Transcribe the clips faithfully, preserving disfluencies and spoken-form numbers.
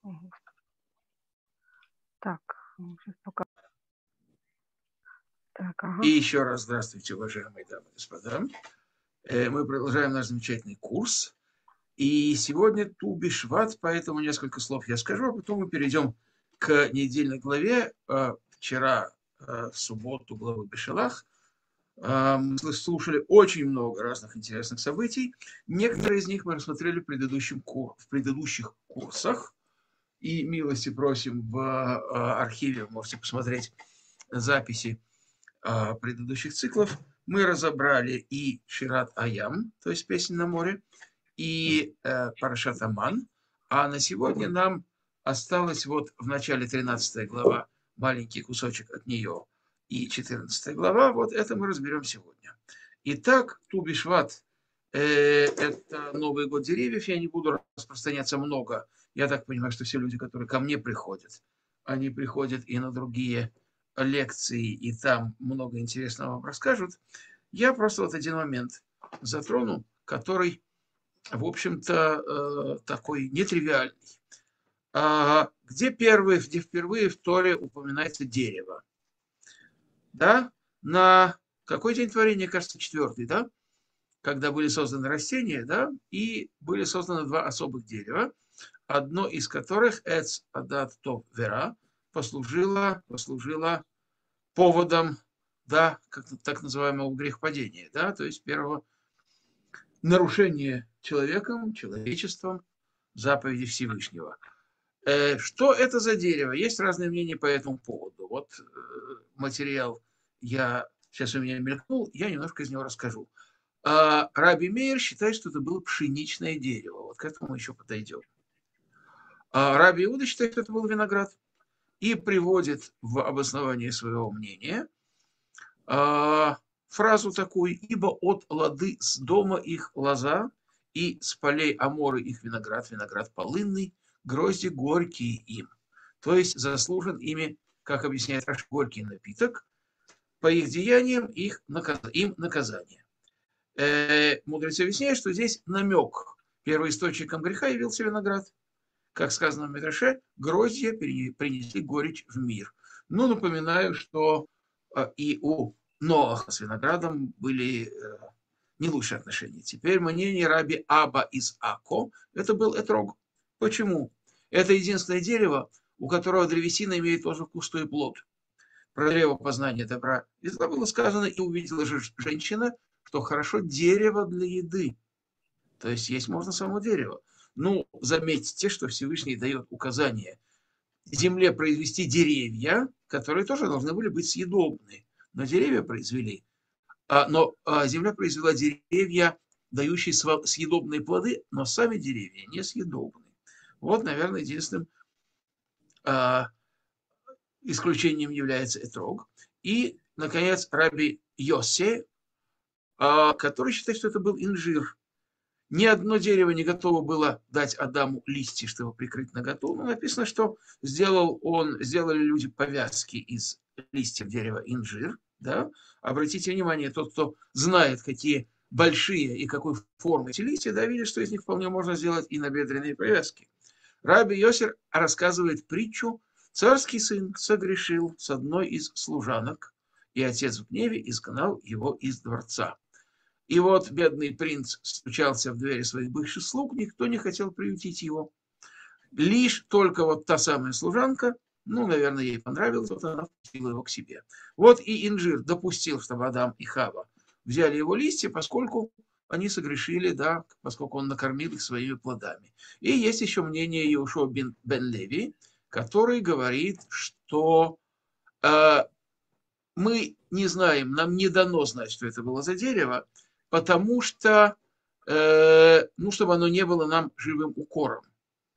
Мгм. Так, м, щас пока. Так, И ага. еще раз здравствуйте, уважаемые дамы и господа. Э, Мы продолжаем наш замечательный курс. И сегодня Ту Бишват, поэтому несколько слов я скажу, а потом мы перейдем к недельной главе. Э, Вчера, э, в субботу, главу Бешалах, э, мы слушали очень много разных интересных событий. Некоторые из них мы рассмотрели в, предыдущем кур- в предыдущих курсах. И милости просим в э, архиве, можете посмотреть записи а, предыдущих циклов. Мы разобрали и Шират Аям, то есть песня на море, и э, Парашат Аман. А на сегодня нам осталось вот в начале тринадцатая глава, маленький кусочек от нее, и четырнадцатая глава. Вот это мы разберем сегодня. Итак, Ту Бишват э, это Новый год деревьев. Я не буду распространяться много. Я так понимаю, что все люди, которые ко мне приходят, они приходят и на другие лекции, и там много интересного вам расскажут. Я просто вот один момент затрону, который, в общем-то, э, такой нетривиальный. А, где первые, где впервые в Торе упоминается дерево? Да? На какой день творения, кажется, четвертый, да? Когда были созданы растения, да, и были созданы два особых дерева, одно из которых, Эц Адат Тов Вера, послужило, послужило поводом, да, как, так называемого грехопадения, да, то есть первого нарушения человеком, человечеством заповеди Всевышнего. Э, что это за дерево? Есть разные мнения по этому поводу. Вот э, материал я сейчас у меня мелькнул, я немножко из него расскажу. А Раби Мейер считает, что это было пшеничное дерево. Вот к этому мы еще подойдем. А Раби Иуда считает, что это был виноград и приводит в обоснование своего мнения а, фразу такую: «Ибо от лады с дома их лоза, и с полей Аморы их виноград, виноград полынный, грозди горькие им». То есть заслужен ими, как объясняет Раши, горький напиток, по их деяниям их, им наказание. Э, мудрецы объясняют, что здесь намек. Первоисточником греха явился виноград. Как сказано в Мидраше, гроздья принесли горечь в мир. Ну, напоминаю, что э, и у Ноаха с виноградом были э, не лучшие отношения. Теперь мнение раби Аба из Ако, это был этрог. Почему? Это единственное дерево, у которого древесина имеет тоже вкусный плод. Про древо познания добра и зла было сказано: и увидела же женщина, что хорошо дерево для еды. То есть есть можно само дерево. Ну, заметьте, что Всевышний дает указание земле произвести деревья, которые тоже должны были быть съедобны. Но деревья произвели. А, но а, земля произвела деревья, дающие съедобные плоды, но сами деревья не съедобны. Вот, наверное, единственным а, исключением является этрог. И, наконец, раби Йосе, а, который считает, что это был инжир. Ни одно дерево не готово было дать Адаму листья, чтобы прикрыть наготу. Но написано, что сделал он, сделали люди повязки из листьев дерева инжир. Да? Обратите внимание, тот, кто знает, какие большие и какой формы эти листья, да, видит, что из них вполне можно сделать и набедренные повязки. Раби Йосер рассказывает притчу: царский сын согрешил с одной из служанок, и отец в гневе изгнал его из дворца. И вот бедный принц стучался в двери своих бывших слуг, никто не хотел приютить его. Лишь только вот та самая служанка, ну, наверное, ей понравилось, вот она впустила его к себе. Вот и инжир допустил, чтобы Адам и Хава взяли его листья, поскольку они согрешили, да, поскольку он накормил их своими плодами. И есть еще мнение Иошуа бен, бен Леви, который говорит, что э, мы не знаем, нам не дано знать, что это было за дерево, потому что, э, ну, чтобы оно не было нам живым укором.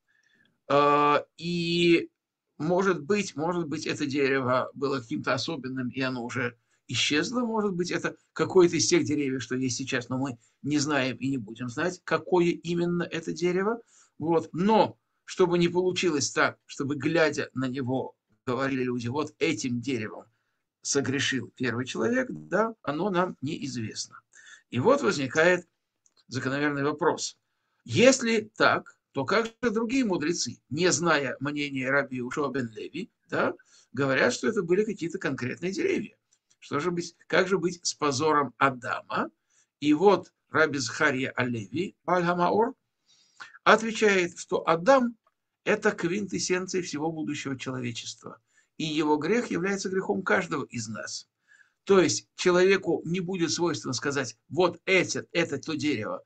Э, и, может быть, может быть, это дерево было каким-то особенным, и оно уже исчезло. Может быть, это какое-то из тех деревьев, что есть сейчас, но мы не знаем и не будем знать, какое именно это дерево. Вот. Но, чтобы не получилось так, чтобы, глядя на него, говорили люди: вот этим деревом согрешил первый человек, да, оно нам неизвестно. И вот возникает закономерный вопрос. Если так, то как же другие мудрецы, не зная мнения раби Йеошуа бен Леви, да, говорят, что это были какие-то конкретные деревья. Что же быть, как же быть с позором Адама? И вот раби Захария а-Леви, Аль-Хамаор, отвечает, что Адам – это квинтэссенция всего будущего человечества. И его грех является грехом каждого из нас. То есть человеку не будет свойственно сказать, вот это, это то дерево,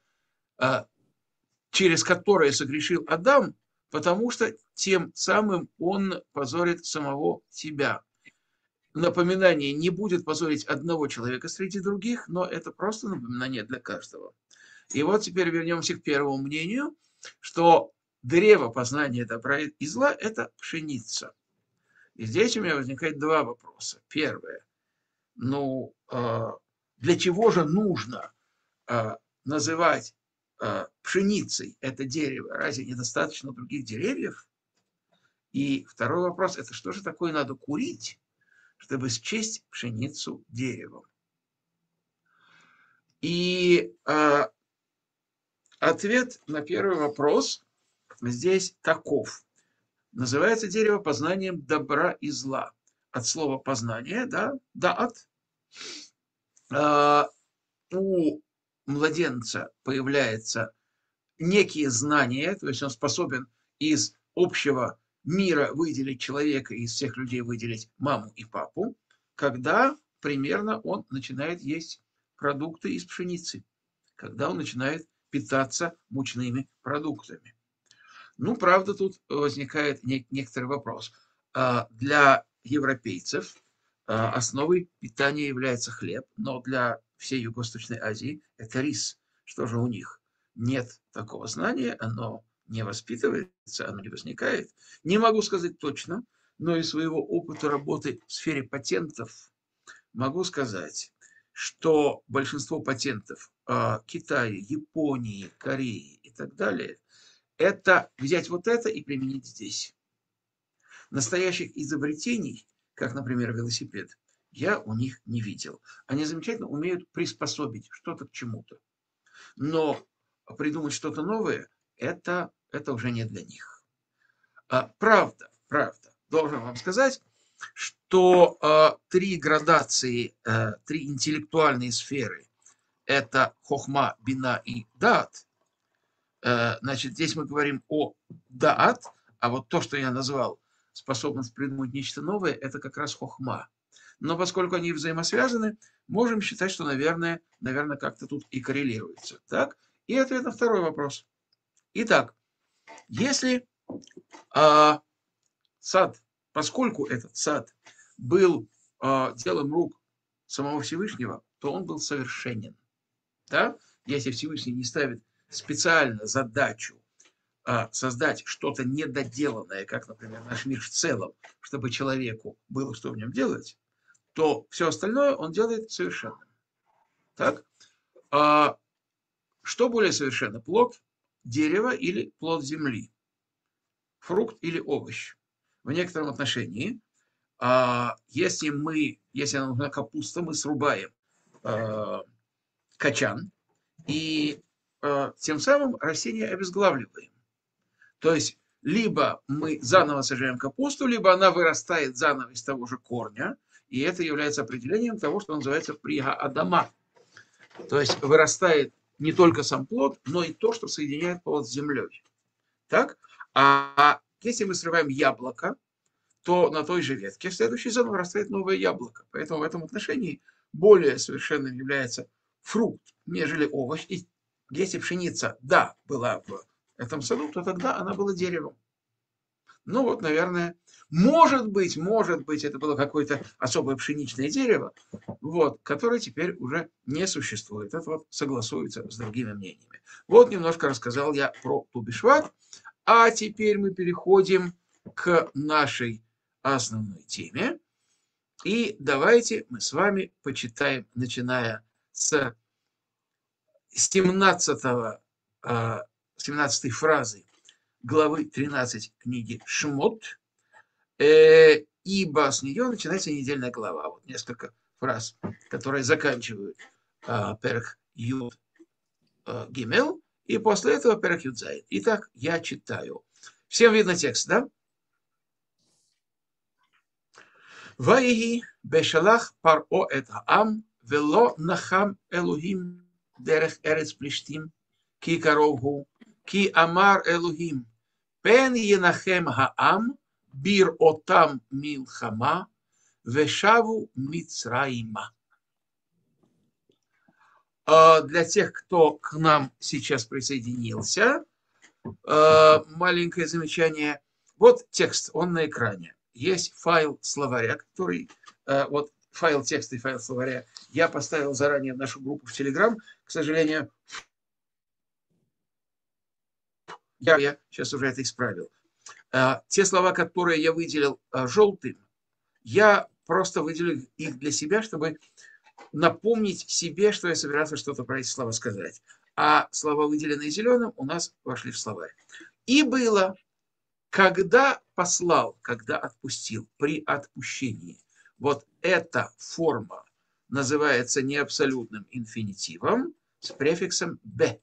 через которое согрешил Адам, потому что тем самым он позорит самого себя. Напоминание не будет позорить одного человека среди других, но это просто напоминание для каждого. И вот теперь вернемся к первому мнению, что древо познания добра и зла – это пшеница. И здесь у меня возникает два вопроса. Первое. Ну, для чего же нужно называть пшеницей это дерево? Разве недостаточно других деревьев? И второй вопрос – это что же такое надо курить, чтобы счесть пшеницу деревом? И э, ответ на первый вопрос здесь таков. Называется дерево познанием добра и зла. От слова познание, да, даат. Э, у младенца появляется некие знания, то есть он способен из общего мира выделить человека, из всех людей выделить маму и папу, когда примерно он начинает есть продукты из пшеницы, когда он начинает питаться мучными продуктами. Ну, правда, тут возникает некоторый вопрос. Для европейцев основой питания является хлеб, но для всей Юго-Восточной Азии это рис. Что же у них? Нет такого знания, оно не воспитывается, оно не возникает. Не могу сказать точно, но из своего опыта работы в сфере патентов могу сказать, что большинство патентов Китая, Японии, Кореи и так далее – это взять вот это и применить здесь. Настоящих изобретений, как, например, велосипед, я у них не видел. Они замечательно умеют приспособить что-то к чему-то. Но придумать что-то новое – это, это уже не для них. А, правда, правда, должен вам сказать, что а, три градации, а, три интеллектуальные сферы – это хохма, бина и даат. А, значит, здесь мы говорим о даат, а вот то, что я назвал способность придумать нечто новое, это как раз хохма. Но поскольку они взаимосвязаны, можем считать, что, наверное, наверное как-то тут и коррелируется. Так? И ответ на второй вопрос. Итак, если а, сад, поскольку этот сад был а, делом рук самого Всевышнего, то он был совершенен. Да? Если Всевышний не ставит специально задачу а, создать что-то недоделанное, как, например, наш мир в целом, чтобы человеку было что в нем делать, то все остальное он делает совершенным. Так? А что более совершенно? Плод дерева или плод земли? Фрукт или овощ? В некотором отношении, а, если мы, если нам нужна капуста, мы срубаем а, качан и а, тем самым растение обезглавливаем. То есть либо мы заново сажаем капусту, либо она вырастает заново из того же корня, и это является определением того, что называется прига Адама. То есть вырастает не только сам плод, но и то, что соединяет плод с землей. Так? А если мы срываем яблоко, то на той же ветке в следующий сезон вырастает новое яблоко. Поэтому в этом отношении более совершенным является фрукт, нежели овощ. И если пшеница, да, была в этом саду, то тогда она была деревом. Ну вот, наверное, может быть, может быть, это было какое-то особое пшеничное дерево, вот, которое теперь уже не существует. Это вот согласуется с другими мнениями. Вот немножко рассказал я про Ту б'Шват, а теперь мы переходим к нашей основной теме. И давайте мы с вами почитаем, начиная с семнадцатой фразы главы тринадцать книги Шмот, э, ибо с нее начинается недельная глава. Вот несколько фраз, которые заканчивают э, Перх Юд э, Гимел, И после этого перек Юдзайн. Итак, я читаю. Всем видно текст, да? Ваиги бешалах паро эт хаам вело нахам элухим дерех эрец плештим ки каровгу ки амар элухим пен енахем хаам бир отам милхама вешаву мицраима. Для тех, кто к нам сейчас присоединился, маленькое замечание. Вот текст, он на экране. Есть файл словаря, который, вот файл текста и файл словаря я поставил заранее в нашу группу в Telegram. К сожалению, я, я сейчас уже это исправил. Те слова, которые я выделил желтым, я просто выделил их для себя, чтобы напомнить себе, что я собирался что-то про эти слова сказать. А слова, выделенные зеленым, у нас вошли в словарь. И было, когда послал, когда отпустил, при отпущении. Вот эта форма называется неабсолютным инфинитивом с префиксом «б».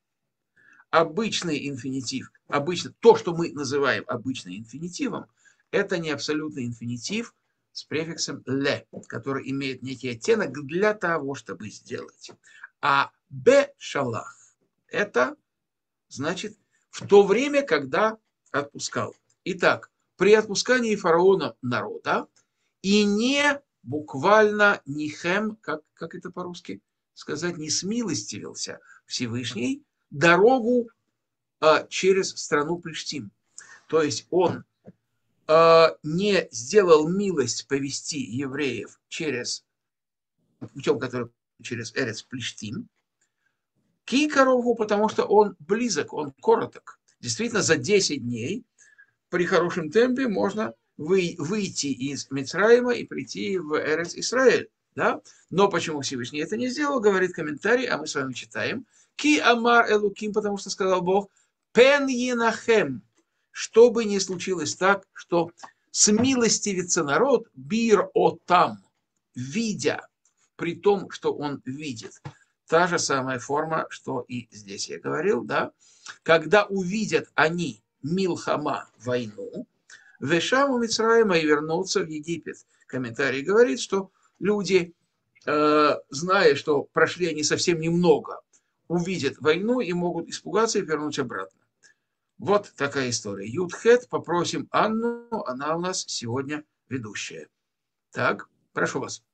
Обычный инфинитив, обычно, то, что мы называем обычным инфинитивом, это неабсолютный инфинитив с префиксом «ле», который имеет некий оттенок для того, чтобы сделать. А «б шалах» – это значит в то время, когда отпускал. Итак, при отпускании фараона народа и не буквально нихем, как, как это по-русски сказать, не смилостивился Всевышний дорогу а, через страну Плештим. То есть он а, не сделал милость повести евреев через путем, который через Эрец Плештим, Кикарову, потому что он близок, он короток. Действительно, за десять дней при хорошем темпе можно вы, выйти из Мицраима и прийти в Эрец Исраэль. Да? Но почему Всевышний это не сделал, говорит комментарий, а мы с вами читаем. Ки амар элуким, потому что сказал Бог, пен енахем, чтобы не случилось так, что смилостивится народ, бир отам, видя, при том, что он видит. Та же самая форма, что и здесь я говорил, да? Когда увидят они милхама, войну, вешаму Мицраима и вернутся в Египет. Комментарий говорит, что люди, э, зная, что прошли они совсем немного, увидят войну и могут испугаться и вернуть обратно. Вот такая история. Юдхет, попросим Анну, она у нас сегодня ведущая. Так, прошу вас.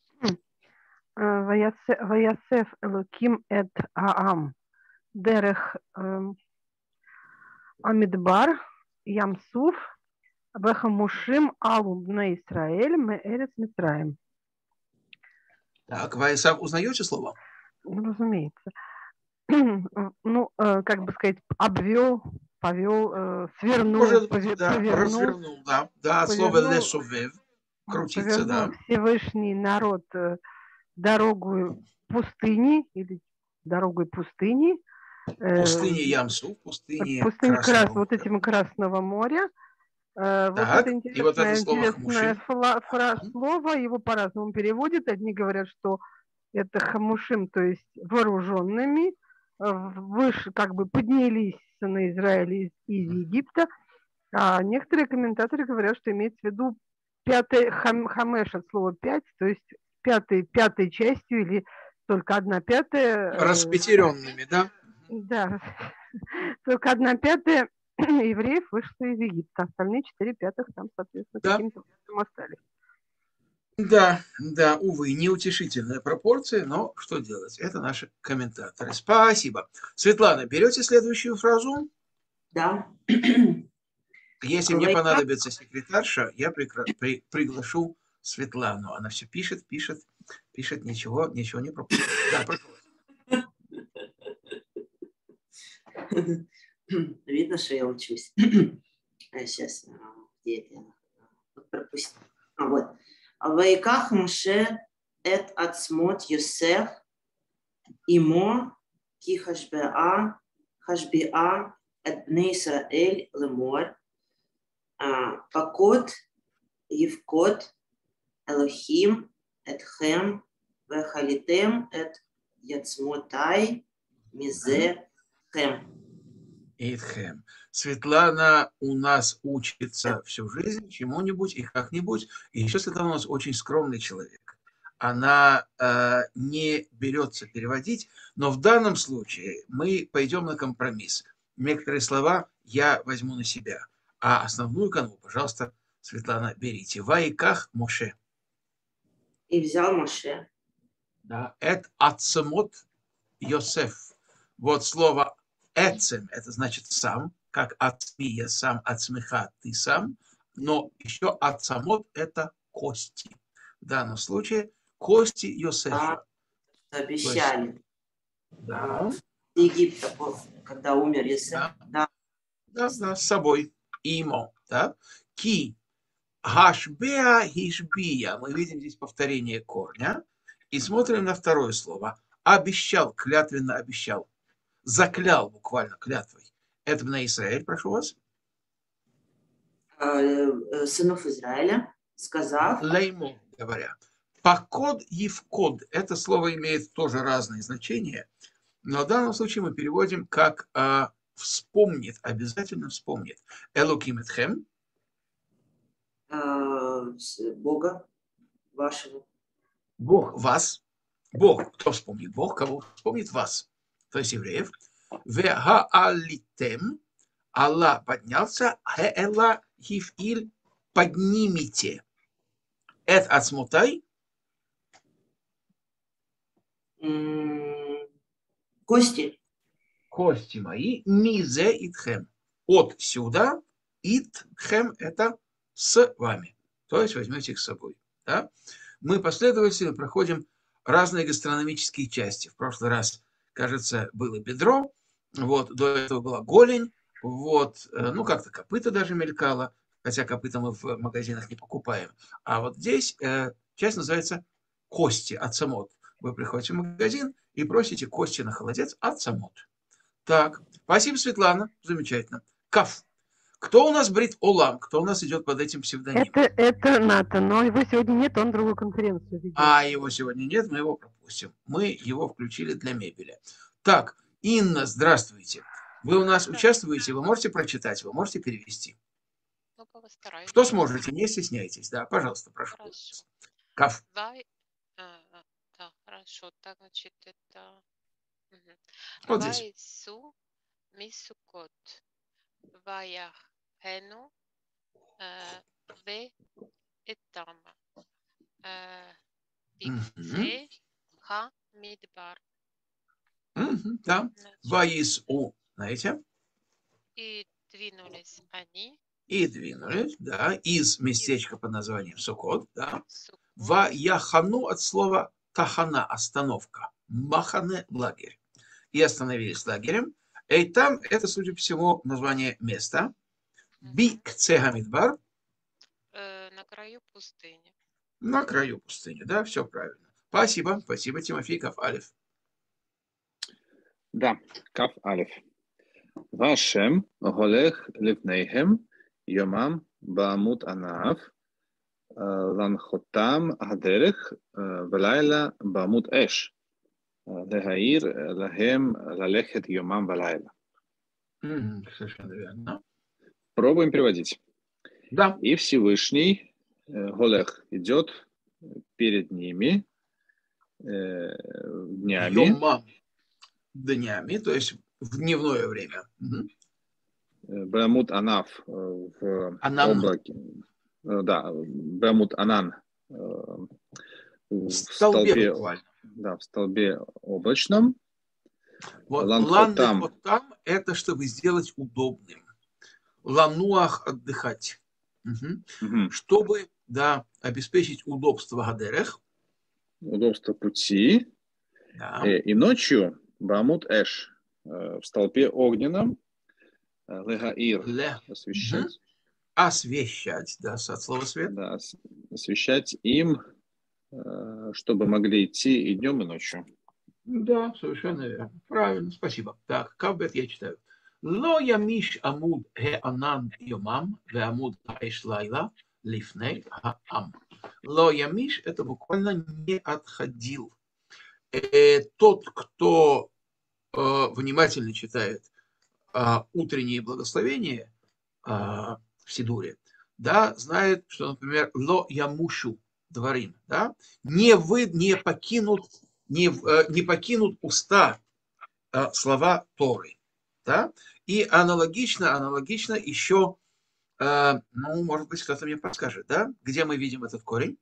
Ваясеф Элоким эт Аам дерех Амидбар Ямсуф Вехамушим Алу Бне Исраэль Меэрец Мицраим. Так, Ваясав, узнаете слово? Ну, разумеется. Ну, как бы сказать, обвел, повел, свернул, Может, повер, да, повернул. развернул, да. Да, от слова лесувев, крутиться, да. Всевышний народ дорогу пустыни или дорогой пустыни. Пустыни Ямсу, пустыни, пустыни Красного Крас, моря. Вот этим Красного моря. Так, вот это интересное, и вот это слово интересное фла, фра, слово, его по-разному переводят. Одни говорят, что это хамушим, то есть вооруженными, выше, как бы поднялись на Израиль из, из Египта. А некоторые комментаторы говорят, что имеется в виду пятый хам, хамеш от слова пять, то есть пятой, пятой частью или только одна пятая. Распятеренными, да? Да, только одна пятая евреев вышло из Египта. Остальные четыре пятых там, соответственно, да. Каким-то образом остались. Да, да, увы, неутешительная пропорция, но что делать? Это наши комментаторы. Спасибо. Светлана, берете следующую фразу? Да. Если мне понадобится секретарша, я прикра... при... приглашу Светлану. Она все пишет, пишет, пишет, ничего, ничего не пропустит. Да, прошу вас. Видно, что я учусь. Сейчас, где это я пропустил? А, вот. Ваиках Моше эт ацмот Йосеф имо ки хашбеа хашбеа эт бней Исраэль лемор пакот евкот Элохим этхем вехалитем эт яцмотай мизе Хэм. Итхэм. Светлана у нас учится всю жизнь чему-нибудь и как-нибудь. И еще Светлана у нас очень скромный человек. Она э, не берется переводить, но в данном случае мы пойдем на компромисс. Некоторые слова я возьму на себя, а основную канву, пожалуйста, Светлана, берите. Ваиках Моше. И взял Моше. Да, эт ацемот Йосеф. Вот слово эцем, это значит сам, как ацми, я сам, ацмиха, ты сам, но еще ацамот – это кости. В данном случае кости Йосефа. А, обещали. Да. Египта, когда умер Йосеф. Да. Да. Да, да, с собой. Имо. Да. Ки. Хашбеа хишбия. Мы видим здесь повторение корня. И смотрим на второе слово. Обещал, клятвенно обещал. Заклял буквально клятвой. Это на Израиль, прошу вас. Сынов Израиля, сказав. Леймо, говоря. Покод и вкод. Это слово имеет тоже разные значения. Но в данном случае мы переводим как а, вспомнит, обязательно вспомнит. Элоким этхем. Бога вашего. Бог вас. Бог. Кто вспомнит? Бог. Кого вспомнит? Вас. То есть евреев. Вегаалитем. Аллах поднялся. Хеэла хифиль. Поднимите. Эт ацмутай. Кости. Кости мои. Мизе итхем. Отсюда. Итхем это с вами. То есть возьмете их с собой. Да? Мы последовательно проходим разные гастрономические части. В прошлый раз, кажется, было бедро. Вот, до этого была голень. Вот, ну, как-то копыта даже мелькало. Хотя копыта мы в магазинах не покупаем. А вот здесь э, часть называется кости, ацамот. Вы приходите в магазин и просите кости на холодец ацамот. Так, спасибо, Светлана. Замечательно. Каф. Кто у нас брит Олам? Кто у нас идет под этим псевдонимом? Это, это Ната, но его сегодня нет, он другую конференцию ведет. А его сегодня нет, мы его пропустим. Мы его включили для мебели. Так, Инна, здравствуйте. Вы у нас участвуете, вы можете прочитать, вы можете перевести? Ну, постараюсь. Что сможете, не стесняйтесь. Да, пожалуйста, прошу. Хорошо. Каф. Вай... А, да, хорошо. Так, значит, это... Угу. Вот здесь. Вайсу мисукот. Ваяхену ве этама. Бикце ха мидбар. Да. Ваису, знаете? И двинулись они. И двинулись, да, из местечка под названием Сукот, да. Сукот. Ваяхану от слова тахана, остановка. Махане, лагерь. И остановились лагерем. И там, это, судя по всему, название места. Бикце хамидбар. На краю пустыни. На краю пустыни, да, все правильно. Спасибо, спасибо, Тимофей Каф Алиф. Да, Каф Алиф. Вашем голех лифнейхем йомам баамут анаав ланхотам адерех велайла баамут эш лехаир лахем лалехет йомам велайла. Совершенно верно. Пробуем переводить. Да. И Всевышний голех идет перед ними днями. Йомам. Днями, то есть в дневное время. Бамут Анаф в Анан. облаке. Да, Бамут Анан в столбе, столбе, да, в столбе облачном. Вот Ланхотам. Ланхотам – это чтобы сделать удобным. Лануах – отдыхать. Угу. Угу. Чтобы, да, обеспечить удобство гадерех. Удобство пути. Да. И ночью Бамут Эш в столпе огненном. Легаир. Ле. Освещать. Угу. Освещать, да, от слова свет. Да, освещать им, чтобы могли идти и днем, и ночью. Да, совершенно верно. Правильно, спасибо. Так, Кавбет я читаю. Ло ямиш амуд хе анан йомам ве амуд хаэш лайла лифней хаам. Ло ямиш – это буквально не отходил. Э, тот, кто э, внимательно читает а, утренние благословения а, в Сидуре, да, знают, что, например, ло ямушу дворим, да, не, вы, не, покинут, не, не покинут уста а, слова Торы. Да? И аналогично, аналогично еще, а, ну, может быть, кто-то мне подскажет, да, где мы видим этот корень?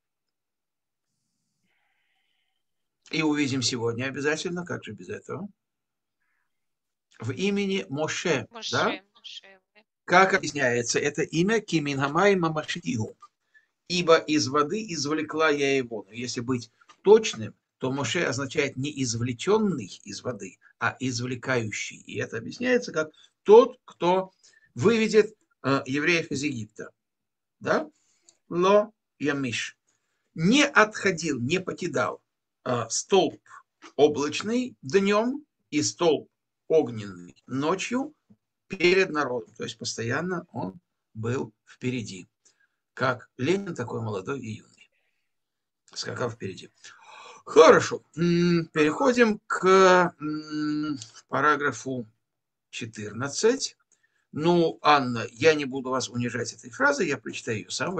И увидим сегодня обязательно, как же без этого? В имени Моше, да? Моше, Моше. Как объясняется это имя? Кимингамай Мамашидигу. Ибо из воды извлекла я его. Но если быть точным, то Моше означает не извлеченный из воды, а извлекающий. И это объясняется как тот, кто выведет э, евреев из Египта. Да? Ло ямиш. Не отходил, не покидал э, столб облачный днем и столб огненный ночью перед народом. То есть постоянно он был впереди. Как Ленин такой молодой и юный. Скакал впереди. Хорошо. Переходим к параграфу четырнадцать. Ну, Анна, я не буду вас унижать этой фразой, я прочитаю ее сам.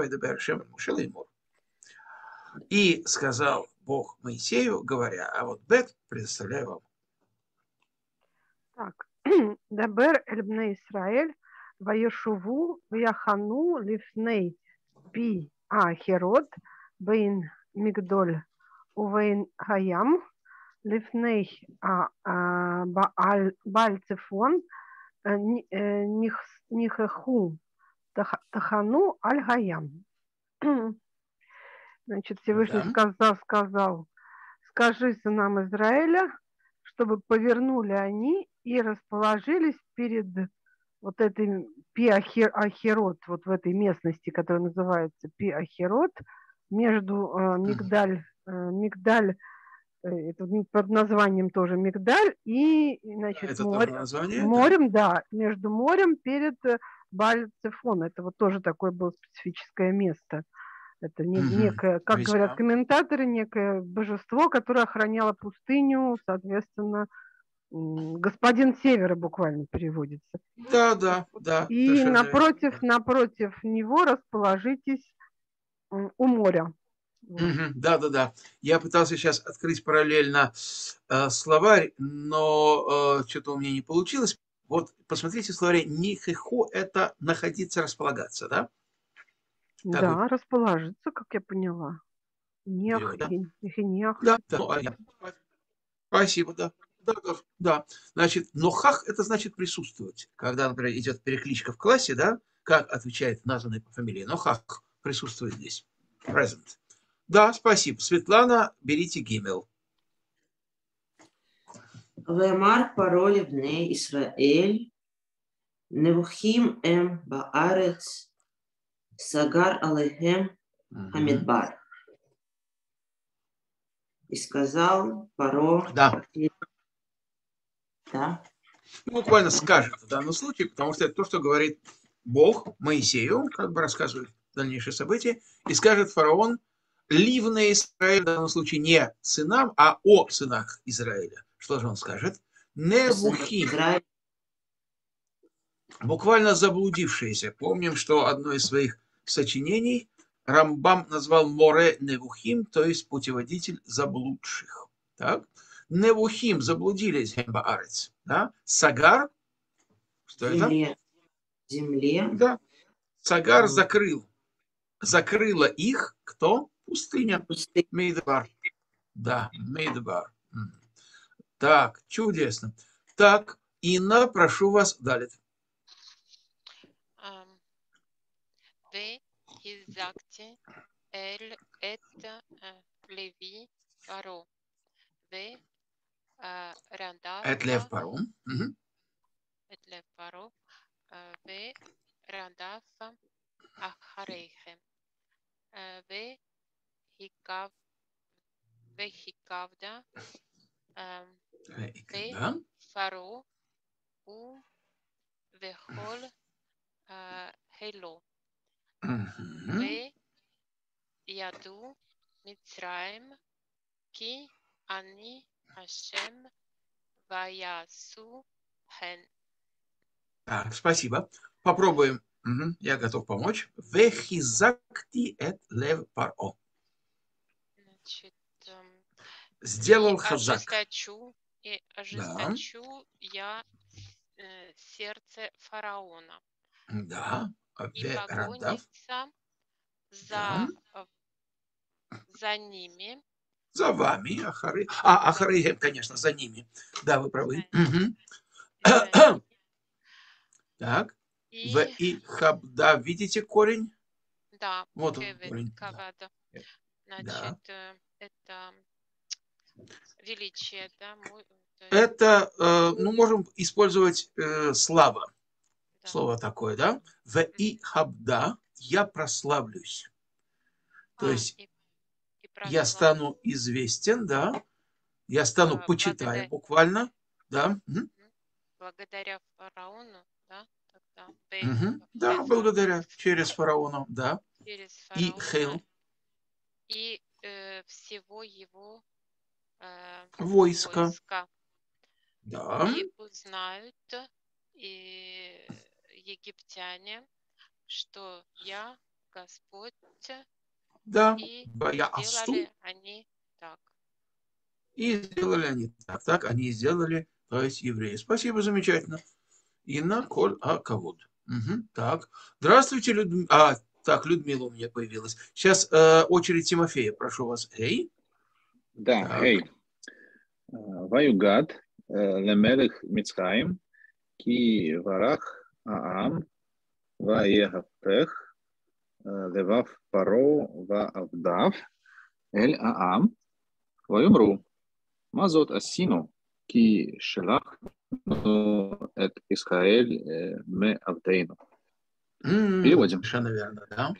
И сказал Бог Моисею, говоря, а вот Бет предоставляю вам. Так. Дабер эль бней Исраэль, ваешуву, вяхану, лифней, пи, ахерот, бейн мигдоль, увейн хаям, лифней, бааль цифон, нихеху, тахану, аль хаям. Значит, Всевышний Да. сказал, сказал, скажи сынам Израиля, чтобы повернули они и расположились перед вот этой Пи-Ахерот, вот в этой местности, которая называется Пи-Ахерот, между э, Мигдаль, э, Мигдаль, э, это под названием тоже Мигдаль, и, значит, Это море, тоже название? морем, да. да, между морем перед Баль-Цефон. Это вот тоже такое было специфическое место. Это не, некое, как Весьма. говорят комментаторы, некое божество, которое охраняло пустыню, соответственно, господин Севера буквально переводится. Да, да, да. И напротив, верно. напротив него расположитесь у моря. Вот. Да, да, да. Я пытался сейчас открыть параллельно э, словарь, но э, что-то у меня не получилось. Вот посмотрите словарь. Нихеху – это находиться, располагаться, да? Да, так расположиться, как я поняла. Нех, да? Нех. Да, да. Ну, а я... Спасибо, да. Да, да, да. Значит, нохах – это значит присутствовать. Когда, например, идет перекличка в классе, да, как отвечает названный по фамилии? Нохах присутствует здесь. Present. Да, спасибо. Светлана, берите гимел. Вемар пароли бней Исраэль, невухим эм баарец, сагар алейхем хамидбар. И сказал Паро... Да. Да. Ну, буквально скажет в данном случае, потому что это то, что говорит Бог Моисею, как бы рассказывает дальнейшие события, и скажет фараон, ливный Израиль, в данном случае не сынам, а о сынах Израиля. Что же он скажет? Невухим. Буквально заблудившиеся. Помним, что одно из своих сочинений Рамбам назвал Море Невухим, то есть путеводитель заблудших. Так? Невухим, заблудились Гембаарец. Да? Сагар, что земле. это? Земле. Да. Сагар закрыл. Закрыла их кто? Пустыня. Пустыня. Мейдбар. Да, Мейдбар. Так, чудесно. Так, Инна, прошу вас, далее. והזקתי אל את לוי פרעה ורדף את לב פרעה. את לב פרעה ורדף אחריכם והיכבד בפרעה ובכל הלו וידעו מצרים כי אני השם ויעשו הן Так, спасибо. Попробуем. Мгм, я готов помочь. Вехизакти эт лев паро. Значит, эм, и Сделал хазак. ожесточу, и Да, ожесточу я э, сердце фараона, да. и Ве радав. погонится Да. за, э, за ними, За вами, Ахары. А, за, Ахары, конечно, за ними. Да, вы правы. за, Мгм. за ними, Так. В и и хабда. Видите корень? да, Вот он кевет корень. Да. кавада, значит, Да. э, это величие, да, мой, то есть, Это, э, ну, можем использовать э, слава. да. Слово такое, да? В и Мгм. хабда. Я прославлюсь. То А, есть и, и я прослав, стану известен, да? Я стану э, почитаем благодаря, буквально, да? Мгм. благодаря фараону, да, тогда бе- Мгм. Да, это благодаря. Через фараона, да. через И фараона хейл. и э, всего его э, Войско. войска. Да. И узнают и египтяне, что я Господь, Да. и Я асту. сделали они так. И сделали они так. Так они сделали, то есть евреи. Спасибо, замечательно. Инна Коль Аковод. Мгм, так. Здравствуйте, Людмила. А, так, Людмила у меня появилась. Сейчас э, очередь Тимофея. Прошу вас. Эй. Да, Так. эй. Ваюгад лемелех Мицраим ки варах аам ваегапех левав паро ваавдав эль аам ваюмру мазот асину ки шелах эт Исраэль ме авдейну. М, Переводим. Совершенно верно, да.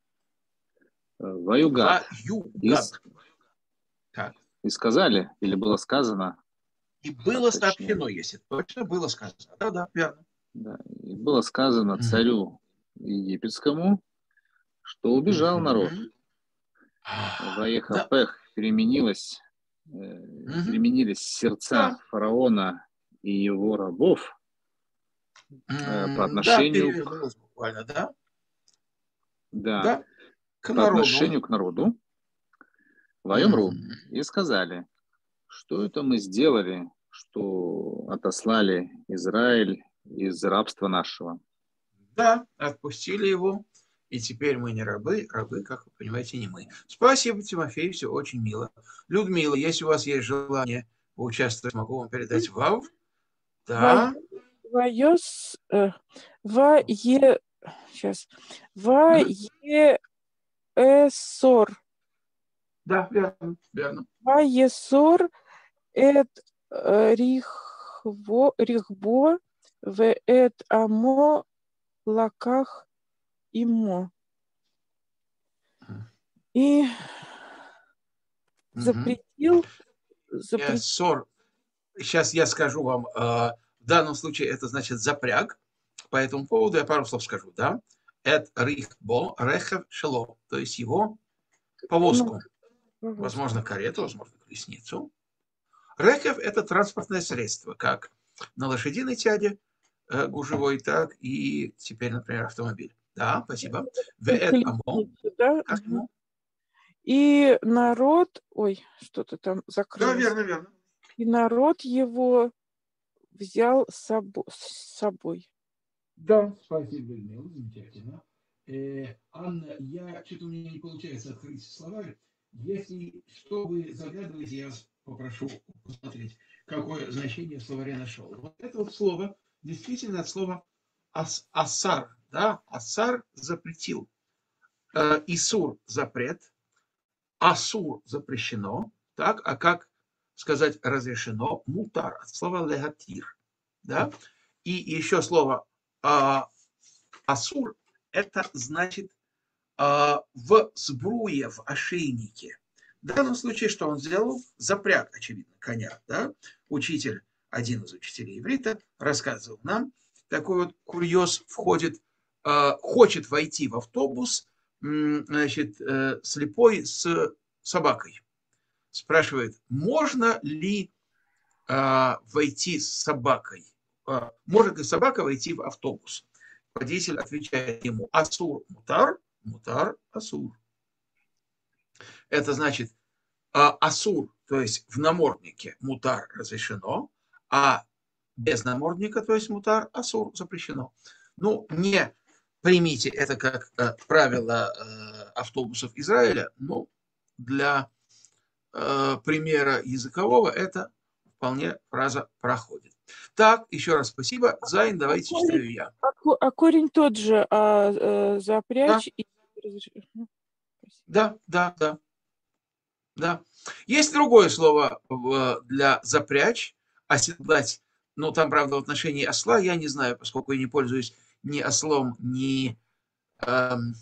Ваюгад. И, Ваюгад. Так. и сказали, или было сказано, И так было точнее, сообщено, если точно было сказано. Да, да, верно. да, и было сказано Мгм. царю египетскому, что убежал народ. Мгм. А, да. Ваехапех переменилось, э, Мгм. переменились сердца Да. фараона и его рабов э, по М, Да, отношению к, перевернулось буквально, да. да, Да, к по народу. отношению к народу. Ваемру. Мгм. И сказали, что это мы сделали, что отослали Израиль из рабства нашего. Да, отпустили его. И теперь мы не рабы, рабы, как вы понимаете, не мы. Спасибо, Тимофей, все очень мило. Людмила, если у вас есть желание поучаствовать, могу вам передать вав. Вое- Да, Воес, э, вое, сейчас, ваесор, да, верно, верно. ваесор, эт э, рихво, рихбо, в эт амо лаках имо. И Угу. запретил, запретил, Сор. Сейчас я скажу вам, э, в данном случае это значит запряг. По этому поводу я пару слов скажу, да. Эт рихбо рехев шело, то есть его ну, повозку. Возможно, карету, возможно, колесницу. Рехев – это транспортное средство, как на лошадиной тяге э, гужевой, так и теперь, например, автомобиль. Да, спасибо. Веэт амо. колесницу, да? Как Мгм. ему? И народ, ой, что-то там Да, закрылось. верно, верно. И народ его взял с собо- с собой. Да, спасибо, Людмила, замечательно. Э, Анна, я что-то у меня не получается открыть словарь. Если что вы заглядываете, я вас попрошу посмотреть, какое значение в словаре нашел. Вот это вот слово действительно от слова ас, асар, да, асар запретил, э, исур запрет, асур запрещено, так, а как сказать разрешено, мутар, от слова легатир, да, и еще слово а, асур – это значит а, в сбруе, в ошейнике. В данном случае, что он сделал? Запряг, очевидно, коня. Да? Учитель, один из учителей иврита, рассказывал нам, такой вот курьез входит, а, хочет войти в автобус, м, значит, э, слепой с собакой. Спрашивает, можно ли а, войти с собакой может ли собака войти в автобус? Водитель отвечает ему: асур мутар, мутар асур. Это значит асур, то есть в наморднике, мутар разрешено, а без намордника, то есть мутар, асур запрещено. Ну, не примите это как э, правило э, автобусов Израиля, но для э, примера языкового это вполне фраза проходит. Так, еще раз спасибо. Зайн, давайте читаю я. А, а корень тот же, а, а запрячь Да. и... Да, да, да. Да. Есть другое слово для запрячь, оседлать. Ну, там, правда, в отношении осла я не знаю, поскольку я не пользуюсь ни ослом, ни эм,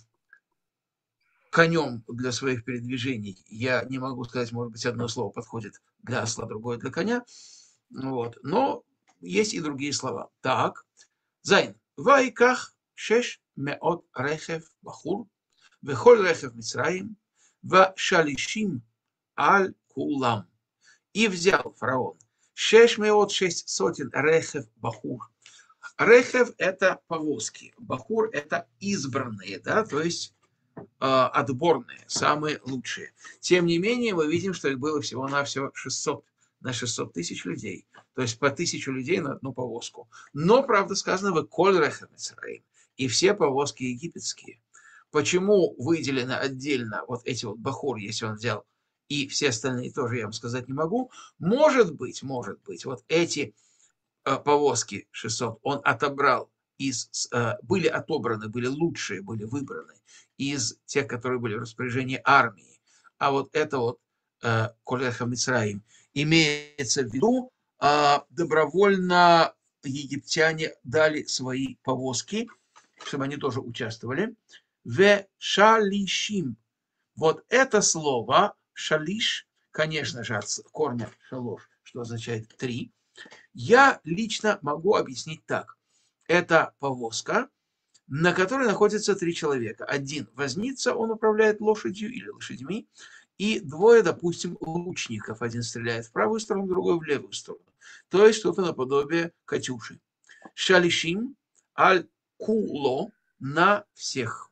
конем для своих передвижений. Я не могу сказать, может быть, одно слово подходит для осла, другое для коня. Вот. Но есть и другие слова. Так. Зайн. Вайках шеш меот рехев бахур, вехоль рехев мицраим, ва шалишим аль кулам. И взял фараон шешмеот, шесть сотен рехев бахур. Рехев – это повозки, бахур – это избранные, да, то есть э, отборные, самые лучшие. Тем не менее, мы видим, что их было всего-навсего шестьсот на шестьсот тысяч людей, то есть по тысячу людей на одну повозку. Но, правда, сказано в коль рехев мицраим, и все повозки египетские. Почему выделено отдельно вот эти вот бахур, если он взял, и все остальные тоже, я вам сказать не могу. Может быть, может быть, вот эти э, повозки шестьсот он отобрал из, э, были отобраны, были лучшие, были выбраны из тех, которые были в распоряжении армии. А вот это вот э, коль рехев мицраим имеется в виду, э, добровольно египтяне дали свои повозки, чтобы они тоже участвовали. В шалишим. Вот это слово шалиш, конечно же, от корня шалош, что означает три, я лично могу объяснить так. Это повозка, на которой находятся три человека. Один возница, он управляет лошадью или лошадьми, и двое, допустим, лучников. Один стреляет в правую сторону, другой в левую сторону. То есть что-то наподобие катюши. Шалишим аль куло, на всех.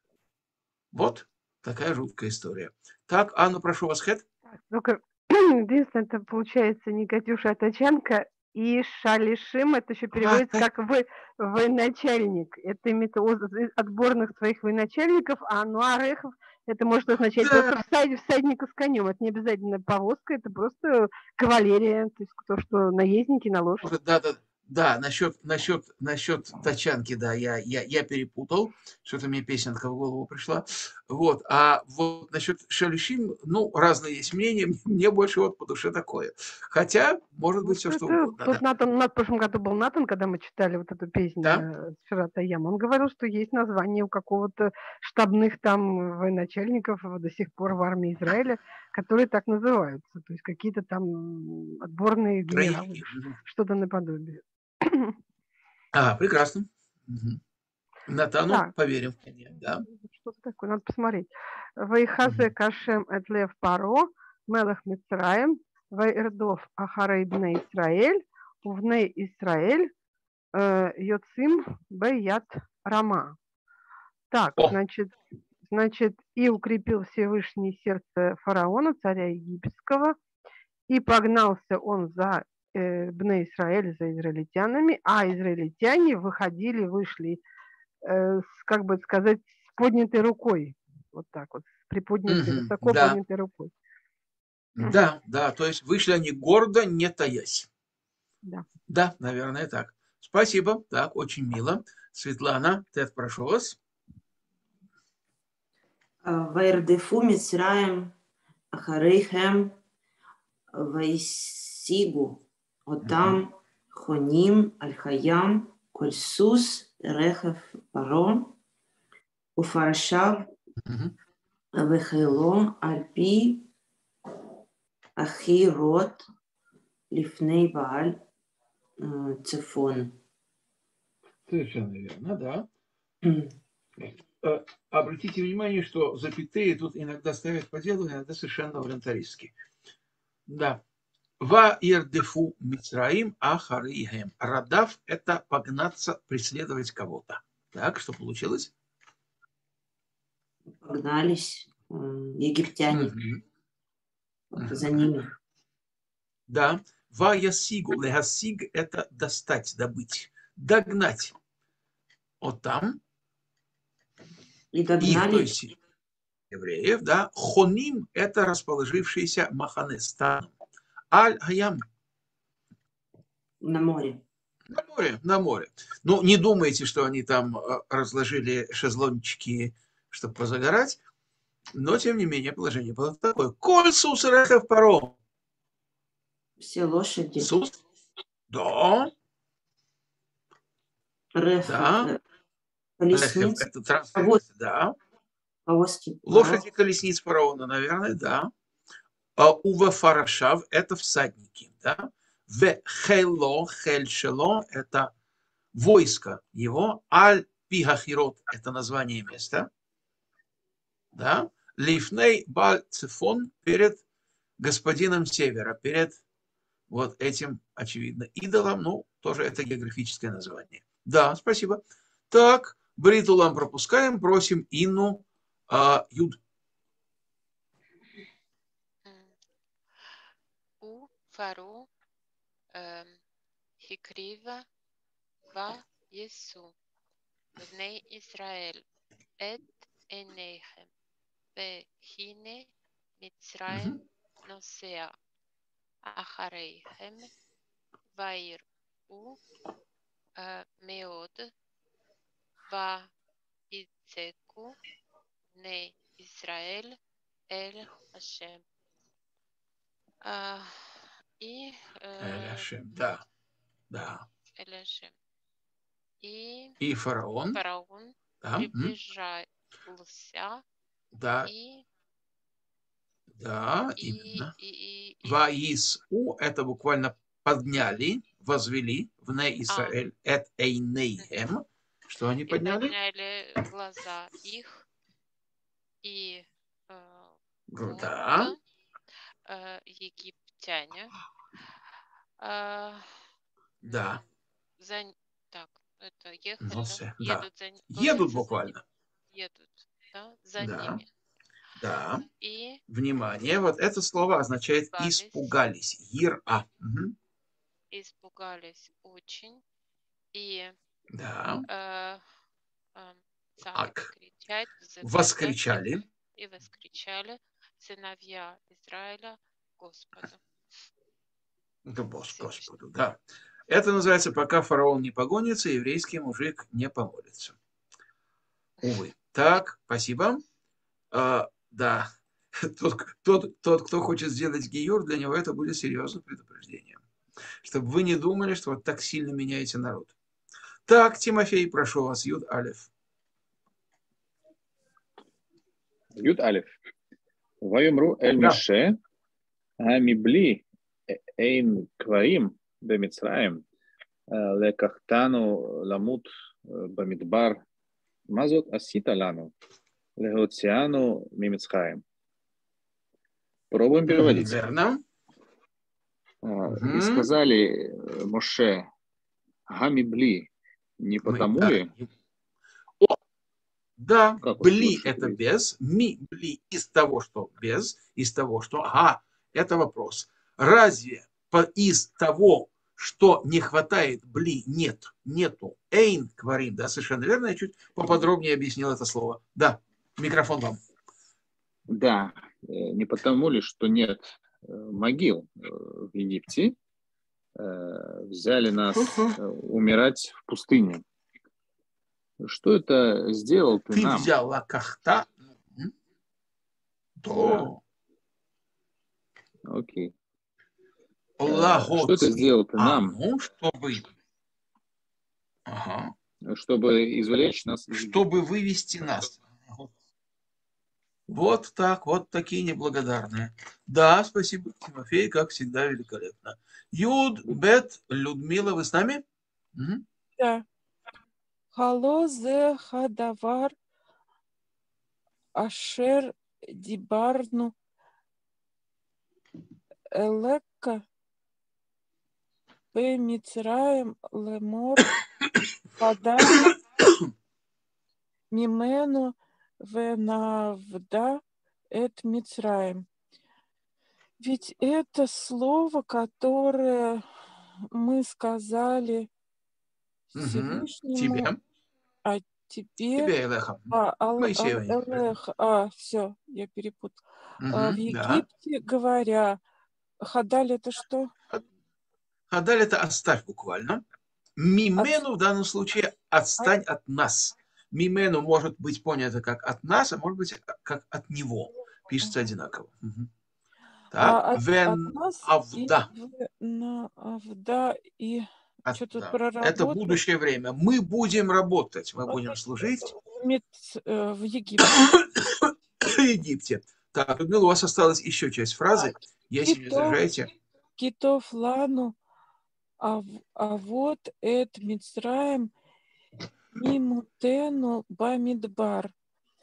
Вот такая жуткая история. Так, Анна, прошу вас, Хэт. Только единственное, это получается не Катюша, а Тачанка, и шалишим, это еще переводится А, как вы, военачальник. Это имеется отборных своих военачальников, а нуарехов это может означать да. просто всадник, всадника с конем. Это не обязательно повозка, это просто кавалерия, то есть то, что наездники на лошадь. Да, да, да, насчет, насчет, насчет тачанки, да, я, я, я перепутал, что-то мне песенка в голову пришла. Вот, а вот насчет шалишим, ну, разные есть мнения, мне больше вот по душе такое. Хотя, может быть, все Вот что это, угодно. Тут Да. Натан, на прошлом году был Натан, когда мы читали вот эту песню Да? Ширата Ям, он говорил, что есть название у какого-то штабных там военачальников до сих пор в армии Израиля, которые так называются, то есть какие-то там отборные генералы, Строители. что-то наподобие. А, прекрасно. Угу. Натану Так. поверим. Да. Что-то такое, надо посмотреть. Вайхазе кашем эт лев паро, мелех Мицраем, вайрдов ахарей бней Исраэль, увней Исраэль, йоцим беят рама. Так, О. значит, значит, и укрепил Всевышний сердце фараона, царя египетского, и погнался он за э, бней Исраэль, за израильтянами, а израильтяне выходили, вышли, э, с, как бы сказать, с поднятой рукой. Вот так вот, с приподнятой, Угу. высоко Да. поднятой рукой. Да, да, то есть вышли они гордо, не таясь. Да. Да, наверное, так. Спасибо, так, очень мило. Светлана, Тед, прошу вас. Ваирдефу Мицраем Ахарейхем Вайсигу Отам Хоним Аль-Хаям Кольсус Рехев Паро Уфаршав Вехело Альпи Ахирот Лифней Бааль Цефон. Совершенно верно, да. Обратите внимание, что запятые тут иногда ставят по делу, иногда совершенно волонтаристски. Да. Ва ирдефу Мицраим ахарихем. Радав – это погнаться, преследовать кого-то. Так, что получилось? Погнались э, египтяне Мгм. за ними. Да. Ва ясигу. Лехасиг – это достать, добыть, догнать. Вот там И их, то догнали есть евреев, да. Хоним – это расположившийся Маханестан. Аль-Хаям на море. на море, на море. Ну, не думайте, что они там э, разложили шезлончики, чтобы позагорать, но, тем не менее, положение было такое. Коль сус рехев паро. Все лошади, Сус? Да, рехев, да. э, Рехев – колесницы, это транспорт, повозки, да. повозки Лошади паро, колесниц фараона, наверное, да. А ува фарашав – это всадники, да. В хейло, хельшело – это войско его. Аль пигахирот – это название места. Да? Лифней баль цифон – перед господином севера, перед вот этим, очевидно, идолом. Ну, тоже это географическое название. Да, спасибо. Так, Бритулам пропускаем, просим Инну а, Юд. М. У фару эм, хикрива ва Есу бней Израиль эт энейхем вехине Мицраим носеа ахарейхем ваир у э, меод ва ицеку бней Израиль эль Ашем. А, И Эль э, Ашем, да, да. эль Ашем. И И фараон, фараон да, м, приближался да, и да, и именно. и и и Ваис у – это буквально подняли, возвели в Не а Исраэль, эт мгм. эйнейхем. Что они И подняли? подняли глаза их и э, вот Да, э, египтяне э, да. м, за н- так это ехать, да? Носе, да. Едут за н- Едут получается за ним буквально. едут, да, за Да, ними да. и Внимание, вот это слово означает испугались, испугались. Ир-а. Мгм. испугались очень и Да. э, э, стали Ак. кричать, взывать, да, и, Воскричали. и воскричали сыновья Израиля Господу Да, бос- Всевышнему. Господу, да. Это называется, пока фараон не погонится, еврейский мужик не помолится. Увы. Так, спасибо. А, да. Тот, тот, тот, кто хочет сделать гиюр, для него это будет серьезным предупреждением. Чтобы вы не думали, что вот так сильно меняете народ. Так, Тимофей, прошу вас, Юд Алеф. Юд Алиф. Вайомру эль Да. Мише, המבלי אין קברים במצרים, לקחתנו למות במדבר, מה זאת עשית לנו? להוציאנו ממצרים. Пробуем Мгм, переводить. верно. А, И Мгм. сказали э, Моше, гамибли, не Мы, потому да. ли? О, да, Как вот бли лучше это перевести? без, ми бли из того, что без, из того, что, ага, это вопрос. Разве по, из того, что не хватает бли, нет, нету, эйн кварим, да, совершенно верно, я чуть поподробнее объяснил это слово. Да, микрофон вам. Да, э, не потому ли, что нет э, могил э, в Египте, э, взяли нас э, умирать в пустыне. Что это сделал ты Ты нам? взяла кахта, Мгм. Да, то окей. Э, Что это лагоци, сделал ты а нам, ну, чтобы, ага, чтобы извлечь нас из Египта? чтобы вывести нас. Вот так, вот такие неблагодарные. Да, спасибо, Тимофей, как всегда, великолепно. Юд, Бет, Людмила, вы с нами? Мгм. Да. Хало зе хадавар ашер дибарну элекка бемицраем лемор падай мимену венавда эт мицраем. Ведь это слово, которое мы сказали Угу. Всевышнему, Тебе. а тебе, Тебе, Элеха. а, ал, Моисею. ал, элех, а, все, я перепутал. А, в Угу, да. Египте, говоря, хадаль это что? Хадаль это оставь буквально. От, Мимену в данном случае от, отстань от нас. Мимену может быть понято как от нас, а может быть как от него. Пишется одинаково. Угу. Так, а, от, от вен нас авда. и в, на авда и От, что тут да. про Это работу? будущее время. Мы будем работать, мы будем служить Мец, э, в Египте. в Египте. Так, Людмила, у вас осталась еще часть фразы. Если не Китов, возражаете. китов лану, а, в- а вот эт Мицраем мимутену бамидбар.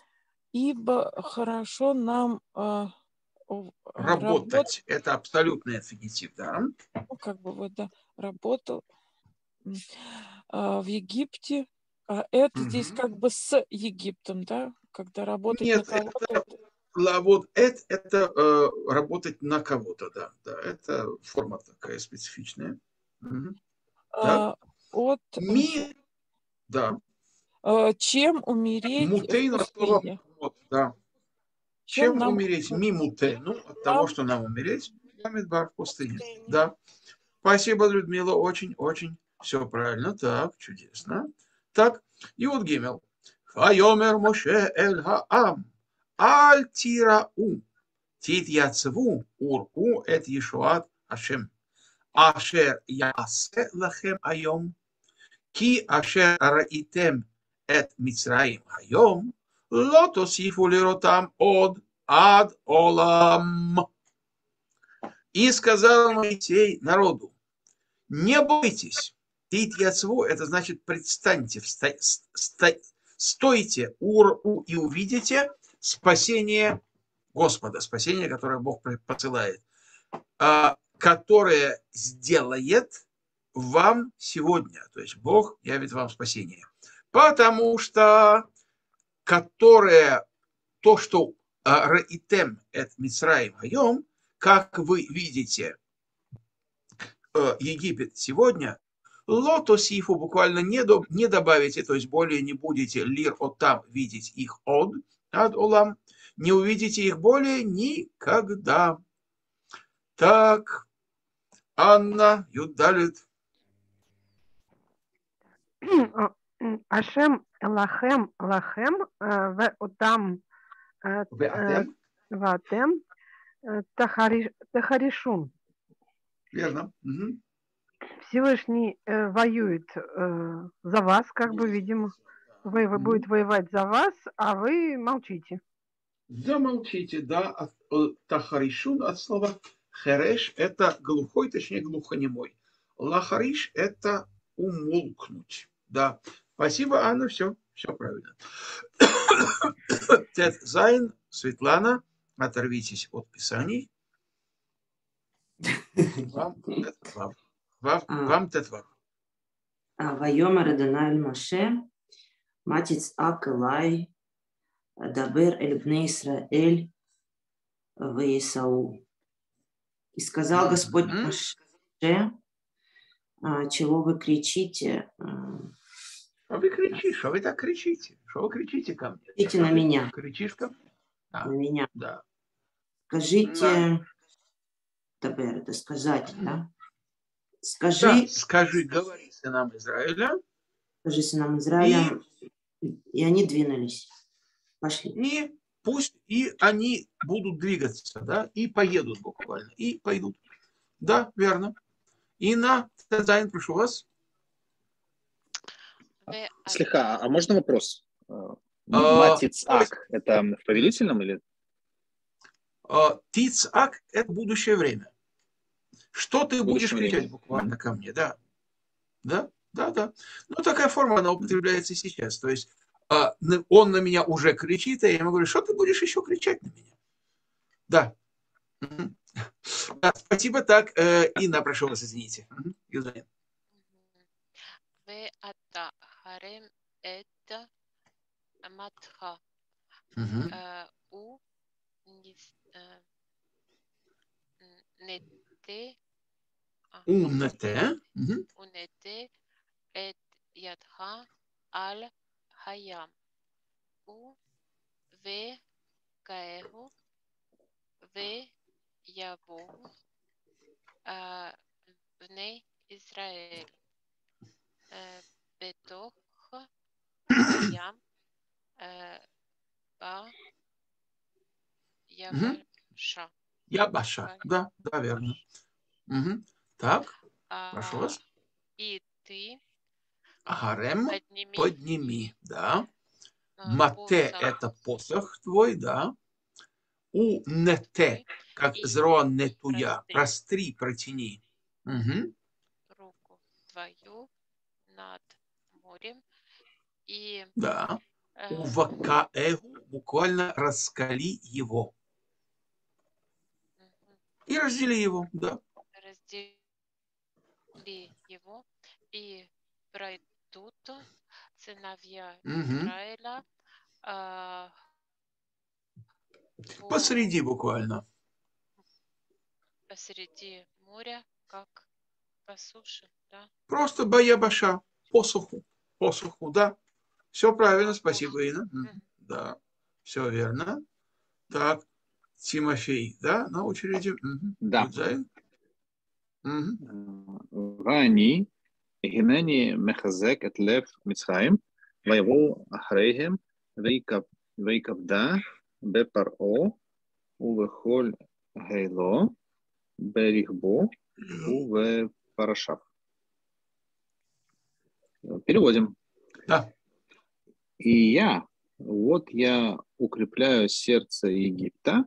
Ибо хорошо нам а, о- а, работать, Работать. Это абсолютный инфинитив, да? ну, как бы вот, да, работал м, а, в Египте. А это здесь Угу. как бы с Египтом, да? Когда работать на Нет, кого-то. это это- вот это, это э, работать на кого-то, да, да. Это форма такая специфичная. Мгм. Так. а, от Ми, да. а, чем умереть в Мутейну от слова пустыне? вот, да. Чем Чем нам умереть? Ми мутейну, от того, нам что нам умереть, Бамидбар в в пустыне. пустыне? Да. Спасибо, Людмила, очень-очень все правильно. Так, чудесно. Так, и вот Гимел. Хайомер Моше эль хаам, аль тирау, тит яцву, уру эт Ешуат Ашем. Ашер ясе лахем айом, ки ашер раитем эт Мицраим айом, ло тосифу лиротам од ад олам. И сказал Моисей народу: не бойтесь. Тит яцву, это значит предстаньте, вста, ста, стойте уру и увидите спасение Господа, спасение, которое Бог посылает, а, которое сделает вам сегодня. То есть Бог явит вам спасение. Потому что которое, то, что раитем эт Мицраим айом, как вы видите, Египет сегодня, лотосифу буквально не, до, не добавите, то есть более не будете лир от там видеть их от, ад олам, не увидите их более никогда. Так, Анна, Юдалит. Ашем лахем лахем э, в отам э, Ватем. ватем э, тахари- тахаришун. Верно. Угу. Всевышний э, воюет э, за вас, как бы, видимо, вы, вы Мгм. будет воевать за вас, а вы молчите. Замолчите, да, от, от тахаришун от слова хереш, это глухой, точнее глухонемой. Лахариш это умолкнуть. Да. Спасибо, Анна, все, все правильно. Тет Зайн, Светлана, оторвитесь от писаний. Вам Тет-Вав. Вав- А. Вам Тет-Вав. ויאמר אדוני אל משה, מה תצעק אלי, דבר אל בני ישראל וייסעו. И сказал Господь Мгм. Моше, «А, чего вы кричите, а, Что вы кричите? Что вы так кричите? Что вы кричите ко мне? кричите Что на ты меня, Кричишь ко мне? А, на меня. да. Скажите, Табер, это сказать, да? Да, Скажи, скажи, говори сынам Израиля, скажи сынам Израиля, и они двинулись, пошли. и пусть и они будут двигаться, да, и поедут буквально, и пойдут. Да, верно. Инна, Тезайн, прошу вас. Ве- Слегка, а можно вопрос? А, Матицак, это в повелительном или? А, Тицак – это будущее время. Что ты будешь Будущее кричать время. буквально ко мне, да. Да, да, да. Ну, такая форма, она употребляется сейчас. То есть а, на- он на меня уже кричит, а я ему говорю, что ты будешь еще кричать на меня? Да. Мгм. Да, спасибо. Так, э, Инна, прошу вас, извините. Мгм. Юзайн. ואתה הרם את אמתך Мгм. אה, ונס- אה, נטה אה, Унете. Мгм. ונטה את ידך על הים וקההו ויבואו אה, בני ישראל אה, בתוך הים אה, Мгм. ביבשה. Ябаша. Да, да, верно. Мгм. Так, прошу А, вас. И ты Агарем, подними подними, да. а, Мате – посох это посох твой, да. У нете, твой как и зро нетуя, простри простри, протяни. Мгм. руку твою над морем и Да. э, У вакаэгу буквально раскали его. мгм, И раздели его, да. раздели его, и пройдут сыновья Мгм. Израиля а, по Посреди буквально. посреди моря, как по суше, да, Просто баябаша. Посуху. Посуху, да. Все правильно, а, спасибо, посух. Инна. Мгм. Мгм. Да, все верно. Так, Тимофей, да, на очереди. Мгм. Да. Юдзайн. Мгм. ואני הנני מחזק את לב מצרים, ויבואו אחריהם, ויכב- ויכבדה בפרעה ובכל הילו, ברכבו ובפרשיו. Переводим. Да. И я, вот я укрепляю сердце Египта,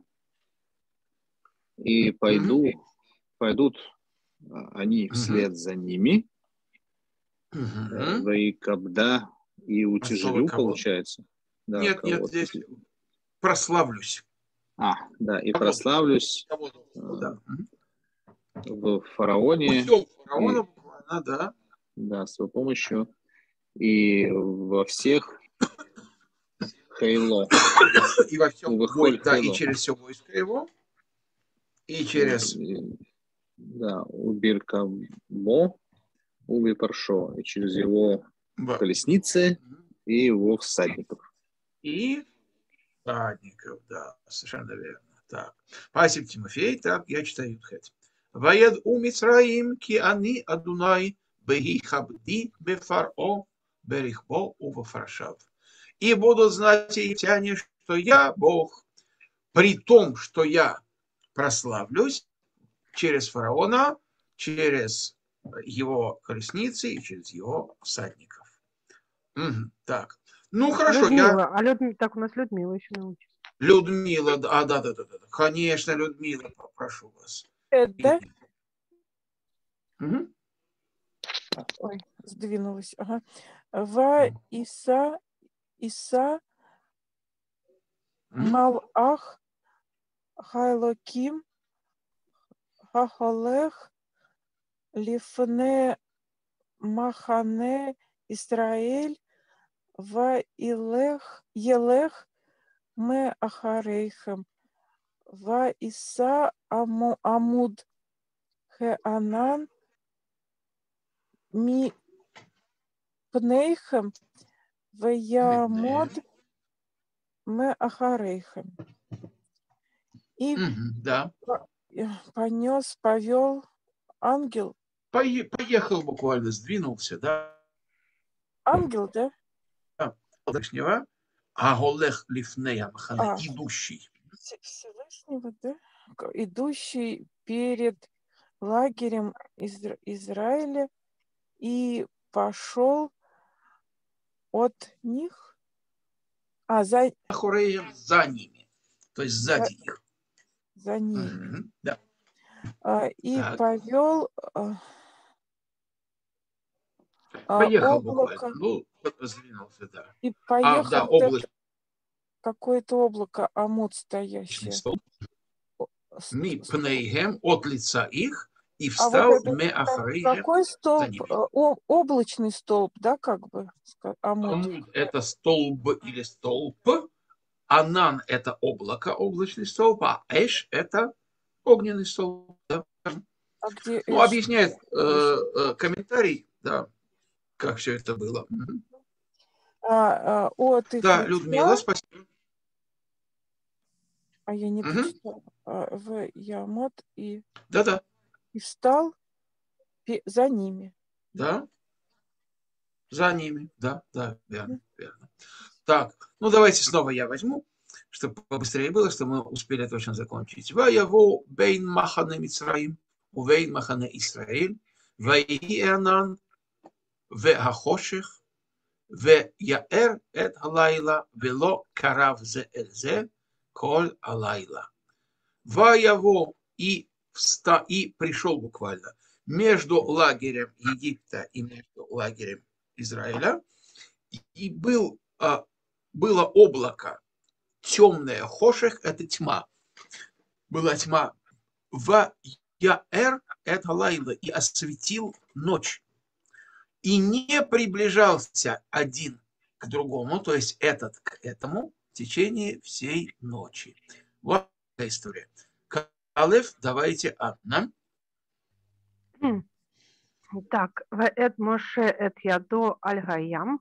и пойду, пойдут а, они Мгм. вслед за ними, Мгм. Вейкабда и утяжелю, кого? получается. Да, Нет, нет, кого-то. здесь прославлюсь. А, да, и Кого-то. прославлюсь Кого-то, да. Мгм. в фараоне, Путем фараона и, буквально, да. да, с его помощью, и во всех хейло, И во всем увыхоль вой- да, и хейло. через все войско его, и Вот, через и- да, убиркабо, убипаршо, и через его Ба- колесницы Мгм. и его всадников. и всадников, да, совершенно верно. Так, спасибо, Тимофей. Так, я читаю Юдхет. Ваед у Мицраим ки ани адунай беги хабди бефаро берихбо увафаршав. И будут знать египтяне, что я Бог, при том, что я прославлюсь через фараона, через его колесницы и через его всадников. Мгм. Так, ну хорошо, я... Людмила, а Людмила, так у нас Людмила еще научится. Людмила, да, а, да, да, да, да, да. Конечно, Людмила, прошу вас. Э, да? Мгм. Ой, сдвинулась. Ага. Ва Иса, Иса, Мгм. Малах, Хайлоким, Хахолех, Лифне, Махане, Исраэль, Ва Илех, Елех, Ме Ахарейхем, Ва Иса, Аму, Амуд, Хеанан, Ми Пнейхем, Ваямод, Ме Ахарейхем. И Мгм. Да. понес, повел ангел. Пое- Поехал буквально, сдвинулся, да. Ангел, да? Всевышнего. А Голех Лифнея Махане, А. идущий. Все- Всевышнего, да? К- Идущий перед лагерем Изра- Израиля и пошел от них. А, за, Ахуреем за ними, то есть за, сзади их. за ними. Мгм. Да. А, и Так. повел а, а, Поехал облако. буквально. Ну, вот сдвинулся, да. И А, поехал да, вот это облачный какое-то облако, амут стоящее. столб. О, с- Ми с- пнейгем, от лица их, и А вот встал это меахарейхем какой за столб? ними. Э, о- Облачный столб, да, как бы? ска- Амуд. Амуд – это столб или столб. Анан – это облако, облачный столб, а эш – это огненный столб. Да. А где Ну, Эш? объясняет э, Эш? э, комментарий, да, как все это было. Мгм. А, а, от их Да, лица, Людмила, спасибо. а я не Мгм. прочитала. А, в Ямот и, Да-да, и встал пе- за ними. да, за ними, да, да, верно, верно. Так, ну давайте снова я возьму, чтобы побыстрее было, чтобы мы успели точно закончить. Ваяву бейн махане Мицраим, увейн махане Исраэль, ваиги Энан, ве хахоших, ве яэр эт халайла, вело карав зе эльзе, коль алайла. Ваяву и вста и пришел буквально между лагерем Египта и между лагерем Израиля, и был, а, было облако, темное, хошех – это тьма. Была тьма. В яэр – это лайла, и осветил ночь. И не приближался один к другому, то есть этот к этому, в течение всей ночи. Вот такая история. Калев, давайте Анна. Хм. Так, ваэт Моше эт ядо аль гаям.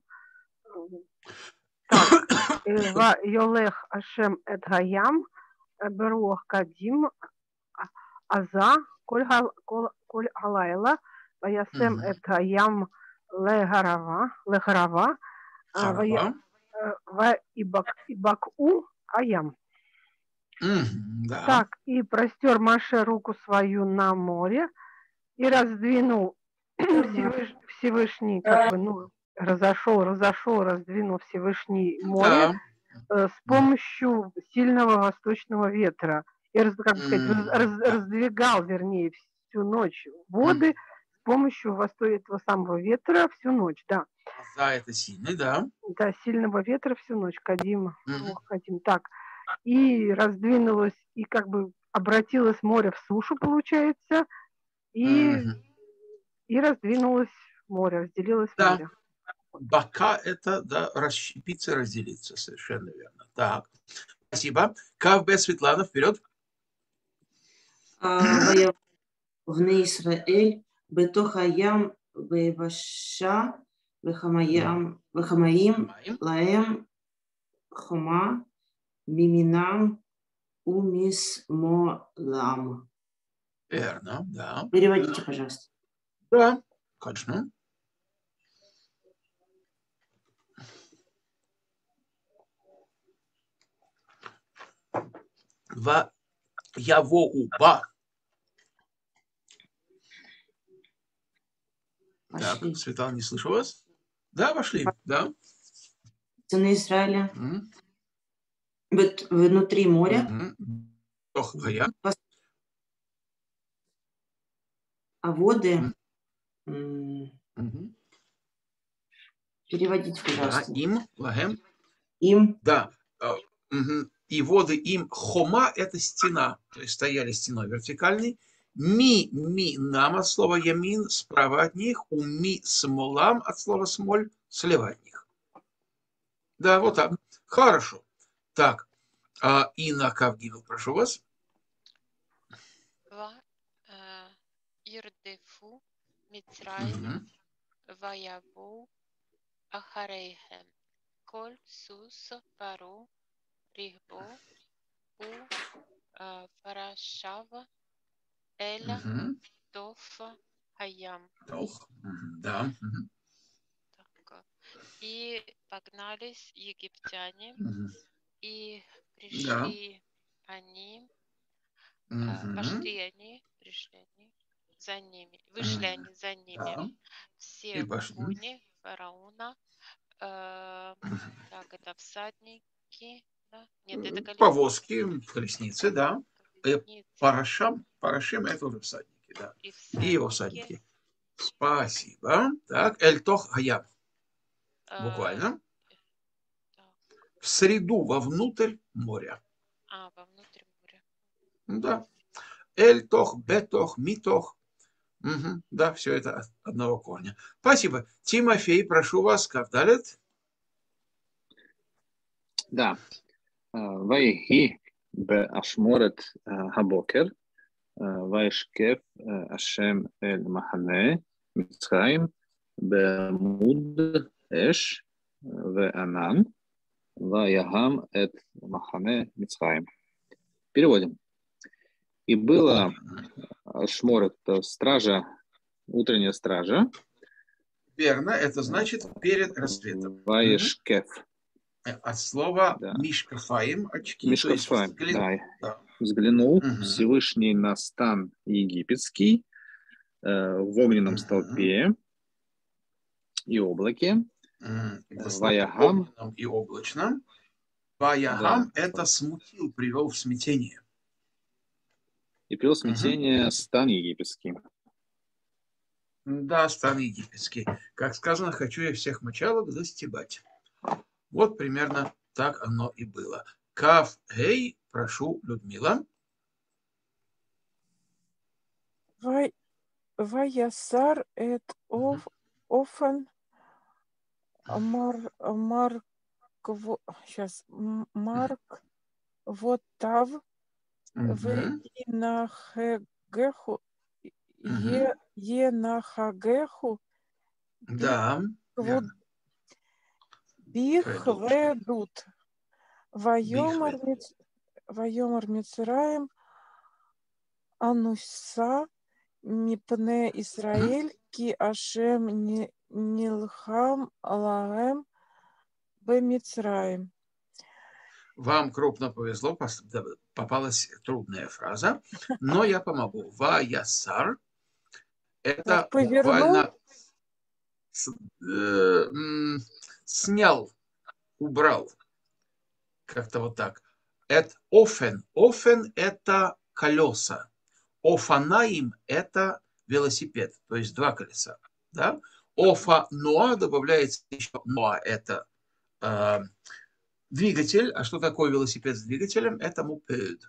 Так, э, ва йолех Ашем эт гаям, э, беруах кадим, а- аза, коль гал- кол- коль галайла, ваясем Мгм. эт гаям легарава, легарава, а, вая- Харава. э, ва ибак, ибаку аям. Мгм, да. Так, и простер Маше руку свою на море, и раздвинул Всевыш- Всевышний, как бы, ну, разошел, разошел, раздвинул Всевышний море Да. э, с помощью сильного восточного ветра. И, раз- как бы сказать, раз- М, раз- да. раздвигал, вернее, всю ночь воды Мгм. с помощью восто- этого самого ветра всю ночь, да. За это сильный, да. Да, сильного ветра всю ночь, Кадим, Мгм. Рух Кадим. Так, и раздвинулось, и как бы обратилось море в сушу, получается, и, Мгм. и раздвинулось море, разделилось Да. море. Бока – это, да, расщепиться, разделиться, совершенно верно. Так, спасибо. Кавбе Светлана, вперед. А, והיה בני ישראל בתוך הים ביבשה וחמיים, וחמאים Маем. להם חומה מימינם ומשמאלם. Верно, да. Переводите, пожалуйста. Да, конечно. Ва яво уба. Так, Пошли. Светлана, не слышу вас. Да, пошли, да. Сыны Израиля Мгм. быт- внутри моря, Мгм. Ох, а я. а воды... М. м, Мгм. Переводите, Да, пожалуйста. им, лагем. Им Да. а, мгм. И воды им. Хома – это стена. То есть стояли стеной вертикальной. Ми, ми, нам от слова ямин справа от них. У ми смолам от слова смоль слева от них. Да, вот так. Хорошо. Так. А, Инна Кавгинов, прошу вас. ва э, ирдефу Мицраим Мгм. ваяву ахарейхем коль сус пару рихбо у э, фарашав эля Мгм. тоф хаям. Ох, мгм, да. Мгм. Так, и погнались египтяне, Мгм. и Да. пришли они, э, Мгм. пошли они, пришли они за ними, вышли Мгм. они за ними, Да. И все пошли. кони фараона, э, Мгм. так, это всадники, да? Нет, это Э, колесницы, Повозки, колесницы, да. Э, колесницы Парашам, парашим – это уже всадники, да. и И его всадники. всадники. Спасибо. Так, Эль-Тох Хаям. э, Буквально. так, В среду вовнутрь моря. а, вовнутрь моря. Да. Эль-Тох, Бетох, Митох. Мгм. Да, все это от одного корня. Спасибо. Тимофей, прошу вас, как далит? Да. ויהי באשמורת הבוקר, וישקף השם אל מחנה מצרים בעמוד אש וענן, ויהם את מחנה מצרים. Переводим. И было Ашморет, стража, утренняя стража. Верно, это значит перед рассветом. Ваешкеф. От слова Да. мишкафаим, очки. Мишкафаим, то есть да. да. Взглянул Мгм. Всевышний на стан египетский э, в огненном Мгм. столпе и облаке. М, это слово Ваягам. огненном и облачном. Ваягам это смутил, привел в смятение. И привел в Мгм. смятение стан египетский. Да, стан египетский. Как сказано, хочу я всех мочалок застебать. Вот примерно так оно и было. Кав гей, прошу, Людмила. Вай, ваясар эт оф, офен мар, марк, сейчас, марк вот тав в Мгм. инахегеху Мгм. е енахагеху Да, верно. бихведут вайомар Бихвед. миц вайомар мицраим ануса мипне Исраэль ки ашем ни- нилхам алаэм бемицраим. Вам крупно повезло, пос- да, попалась трудная фраза, но я помогу. Ваясар – Так, это повернул. буквально с- э, м, снял, убрал, как-то вот так. Это офен. Офен – это колеса. Офанаим – это велосипед, то есть два колеса. Да? Офа ноа добавляется еще ноа – это э, двигатель. А что такое велосипед с двигателем? Это мопед.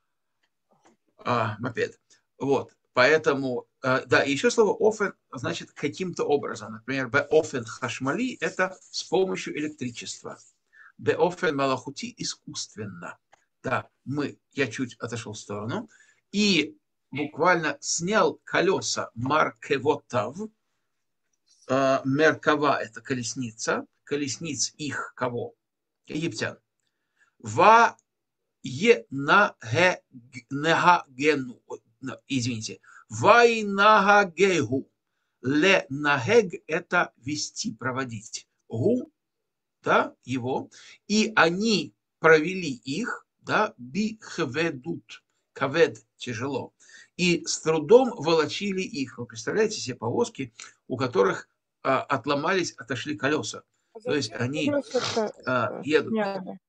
А, мопед. Вот. Поэтому, э, да, и еще слово офен значит каким-то образом. Например, беофен хашмали – это с помощью электричества. Беофен малахути – искусственно. Да, мы, я чуть отошел в сторону. И буквально снял колеса маркевотав. Э, меркава – это колесница. Колесниц их кого? Египтян. Ва е на ге нагагену. Извините. Вай нагагегу. Ле нагег – это вести, проводить. Гу, да, его. И они провели их, да, бихведут. Кавед – тяжело. И с трудом волочили их. Вы представляете себе повозки, у которых а, отломались, отошли колеса. То есть они а, едут. Сняли?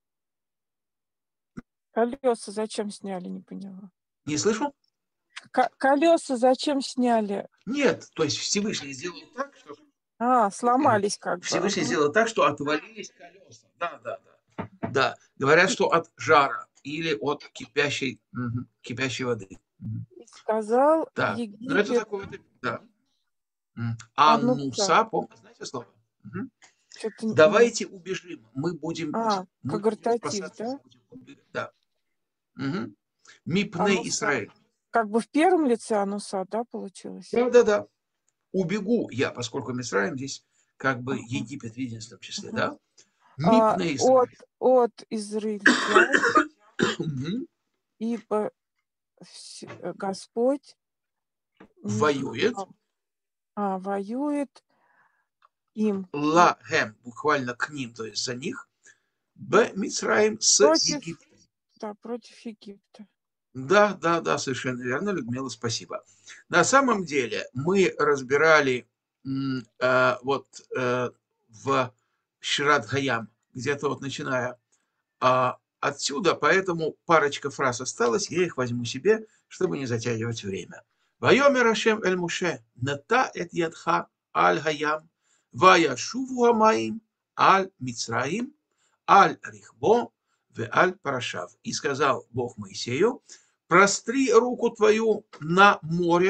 Колеса зачем сняли, не поняла. Не слышу? К- колеса зачем сняли? Нет, то есть Всевышний сделал так, что А, сломались как бы. Всевышний Ага. сделал так, что отвалились колеса. Да, да, да. Да, говорят, что от жара или от кипящей, мгм, кипящей воды. Мгм. И сказал Да, но это Египет такое вот, да. М. Ануса. Ануса, помните, знаете слово? Мгм. Что-то нет. Давайте убежим, мы будем, А, мы когортатив, спасаться, да? будем убегать. Да. Мгм. Мипне Ануса. Исраэль. Как бы в первом лице Ануса, да, получилось? Да, да, да. Убегу я, поскольку Мисраим здесь как бы Ага. Египет в единственном числе, Ага. да? А, Мипне от, Исраэль. от израильтян, Мгм. ибо вс- Господь не Воюет. знал. А, воюет им Лагем, буквально к ним, то есть за них. Б. Мицраим с против, Египтом. да, против Египта. Да, да, да, совершенно верно, Людмила, спасибо. На самом деле мы разбирали м, э, вот э, в Шират Хаям, где-то вот начиная а, отсюда, поэтому парочка фраз осталась, я их возьму себе, чтобы не затягивать время. Вайомер Ашем эль Муше, ната эт ядха аль Хаям, ваяшуву хамаим аль Мицраим, аль Рихбо, ве аль Парашав. И сказал Бог Моисею: простри руку твою на море,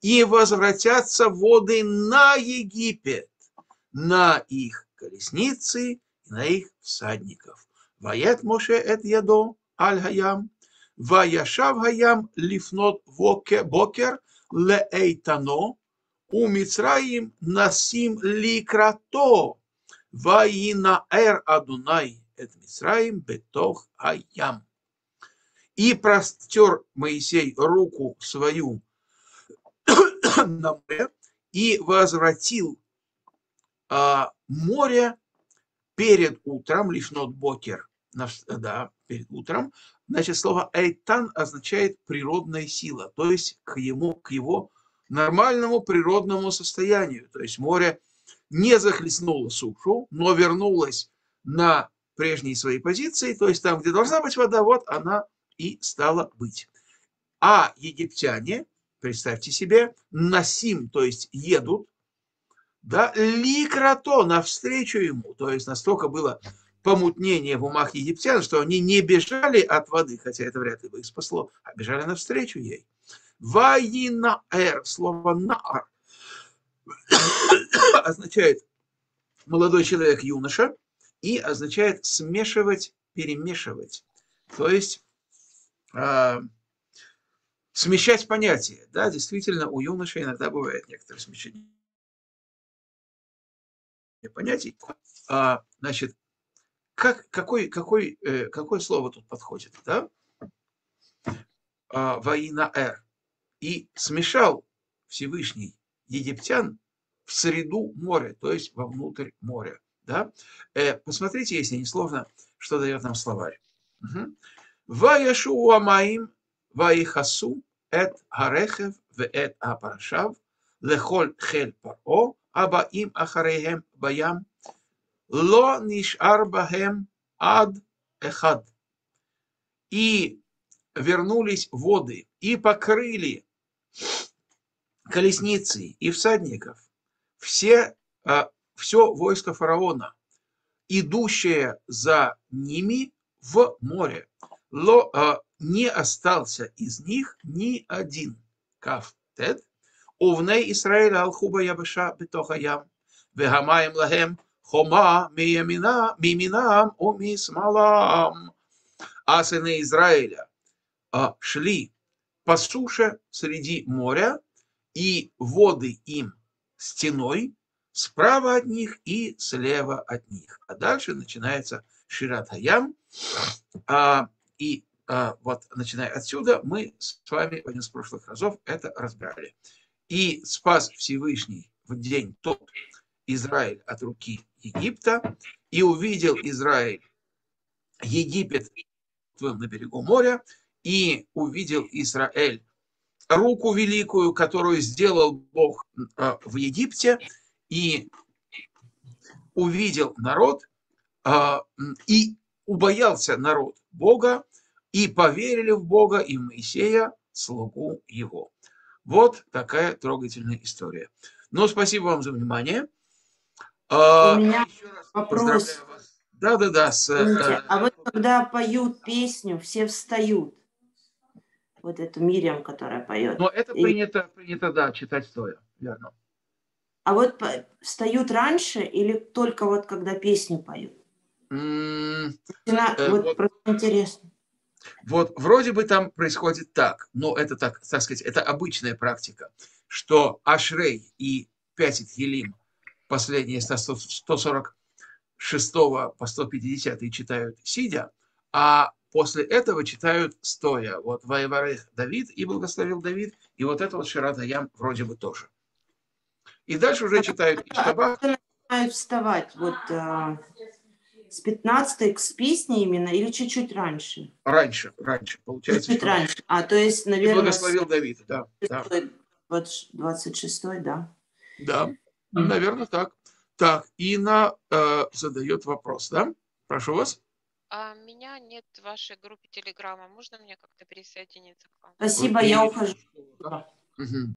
и возвратятся воды на Египет, на их колесницы и на их всадников. Ваят Моше эт ядо аль хаям, ваяшав хаям лифнот бокер леэйтано, у Мицраим насим ликрато, ваинаэр адунай эт Мицраим бетох хаям. И простер Моисей руку свою на море и возвратил а, море перед утром, лифнот бокер, да, перед утром. Значит, слово эйтан означает природная сила, то есть к ему, к его нормальному природному состоянию. То есть море не захлестнуло сушу, но вернулось на прежние свои позиции, то есть там, где должна быть вода, вот она и стала быть. А египтяне, представьте себе, насим, то есть едут, да, ликрато, навстречу ему, то есть настолько было помутнение в умах египтян, что они не бежали от воды, хотя это вряд ли бы их спасло, а бежали навстречу ей. Ваинаэр, слово наар означает молодой человек, юноша, и означает смешивать, перемешивать, то есть э, смещать понятия. Да, действительно, у юноши иногда бывает некоторое смещение понятий. А, значит, как, какой, какой, э, какое слово тут подходит? Да? А, Ваинаэр. И смешал Всевышний египтян в среду моря, то есть вовнутрь моря. Да? Э, посмотрите, если не сложно, что дает нам словарь. Ваяшу амаим ваихасу эт харехев веэт апарашав лехоль хель паро абаим ахарехем баям ло нишар бахем ад эхад. И вернулись воды и покрыли колесницы и всадников, все, все войско фараона, идущее за ними в море. Ло, не остался из них ни один. Кав тет. Увней Исраэль алхуба ябыша бетохаям. Вегамаем лахем хома миямина миминам умисмалам. А сыны Израиля шли по суше среди моря, и воды им стеной справа от них и слева от них. А дальше начинается Шират Хаям. А, и а, вот, начиная отсюда, мы с вами в один из прошлых разов это разбирали. И спас Всевышний в день тот Израиль от руки Египта, и увидел Израиль Египет на берегу моря, и увидел Израиль руку великую, которую сделал Бог в Египте, и увидел народ, и убоялся народ Бога, и поверили в Бога и в Моисея, слугу его. Вот такая трогательная история. Ну, спасибо вам за внимание. У меня вопрос. Вас. Да, да, да. С, а вот когда поют песню, все встают. Вот эту Мириам, которая поет. Но это принято, принято, да, читать стоя. Верно. А вот встают раньше или только вот когда песню поют? Mm, Она, э, вот, вот, просто интересно. Вот вроде бы там происходит так, но это так, так сказать, это обычная практика, что Ашрей и Пятит Елим, последние сто сорок шестого по сто пятидесятый читают сидя, а после этого читают стоя. Вот Ваеварех Давид, и благословил Давид, и вот это вот Шират Хаям вроде бы тоже. И дальше уже читают Иштабах. Начинают вставать вот а, с пятнадцатой с песни именно или чуть-чуть раньше? Раньше, раньше, получается. Чуть-чуть раньше. А, то есть, наверное... И благословил Давид, да. да. двадцать шестой, да? Да, mm-hmm. наверное, так. Так, Инна э, задает вопрос, да? Прошу вас. А меня нет в вашей группе Телеграма. Можно мне как-то присоединиться к вам? Спасибо, я ухожу. Угу.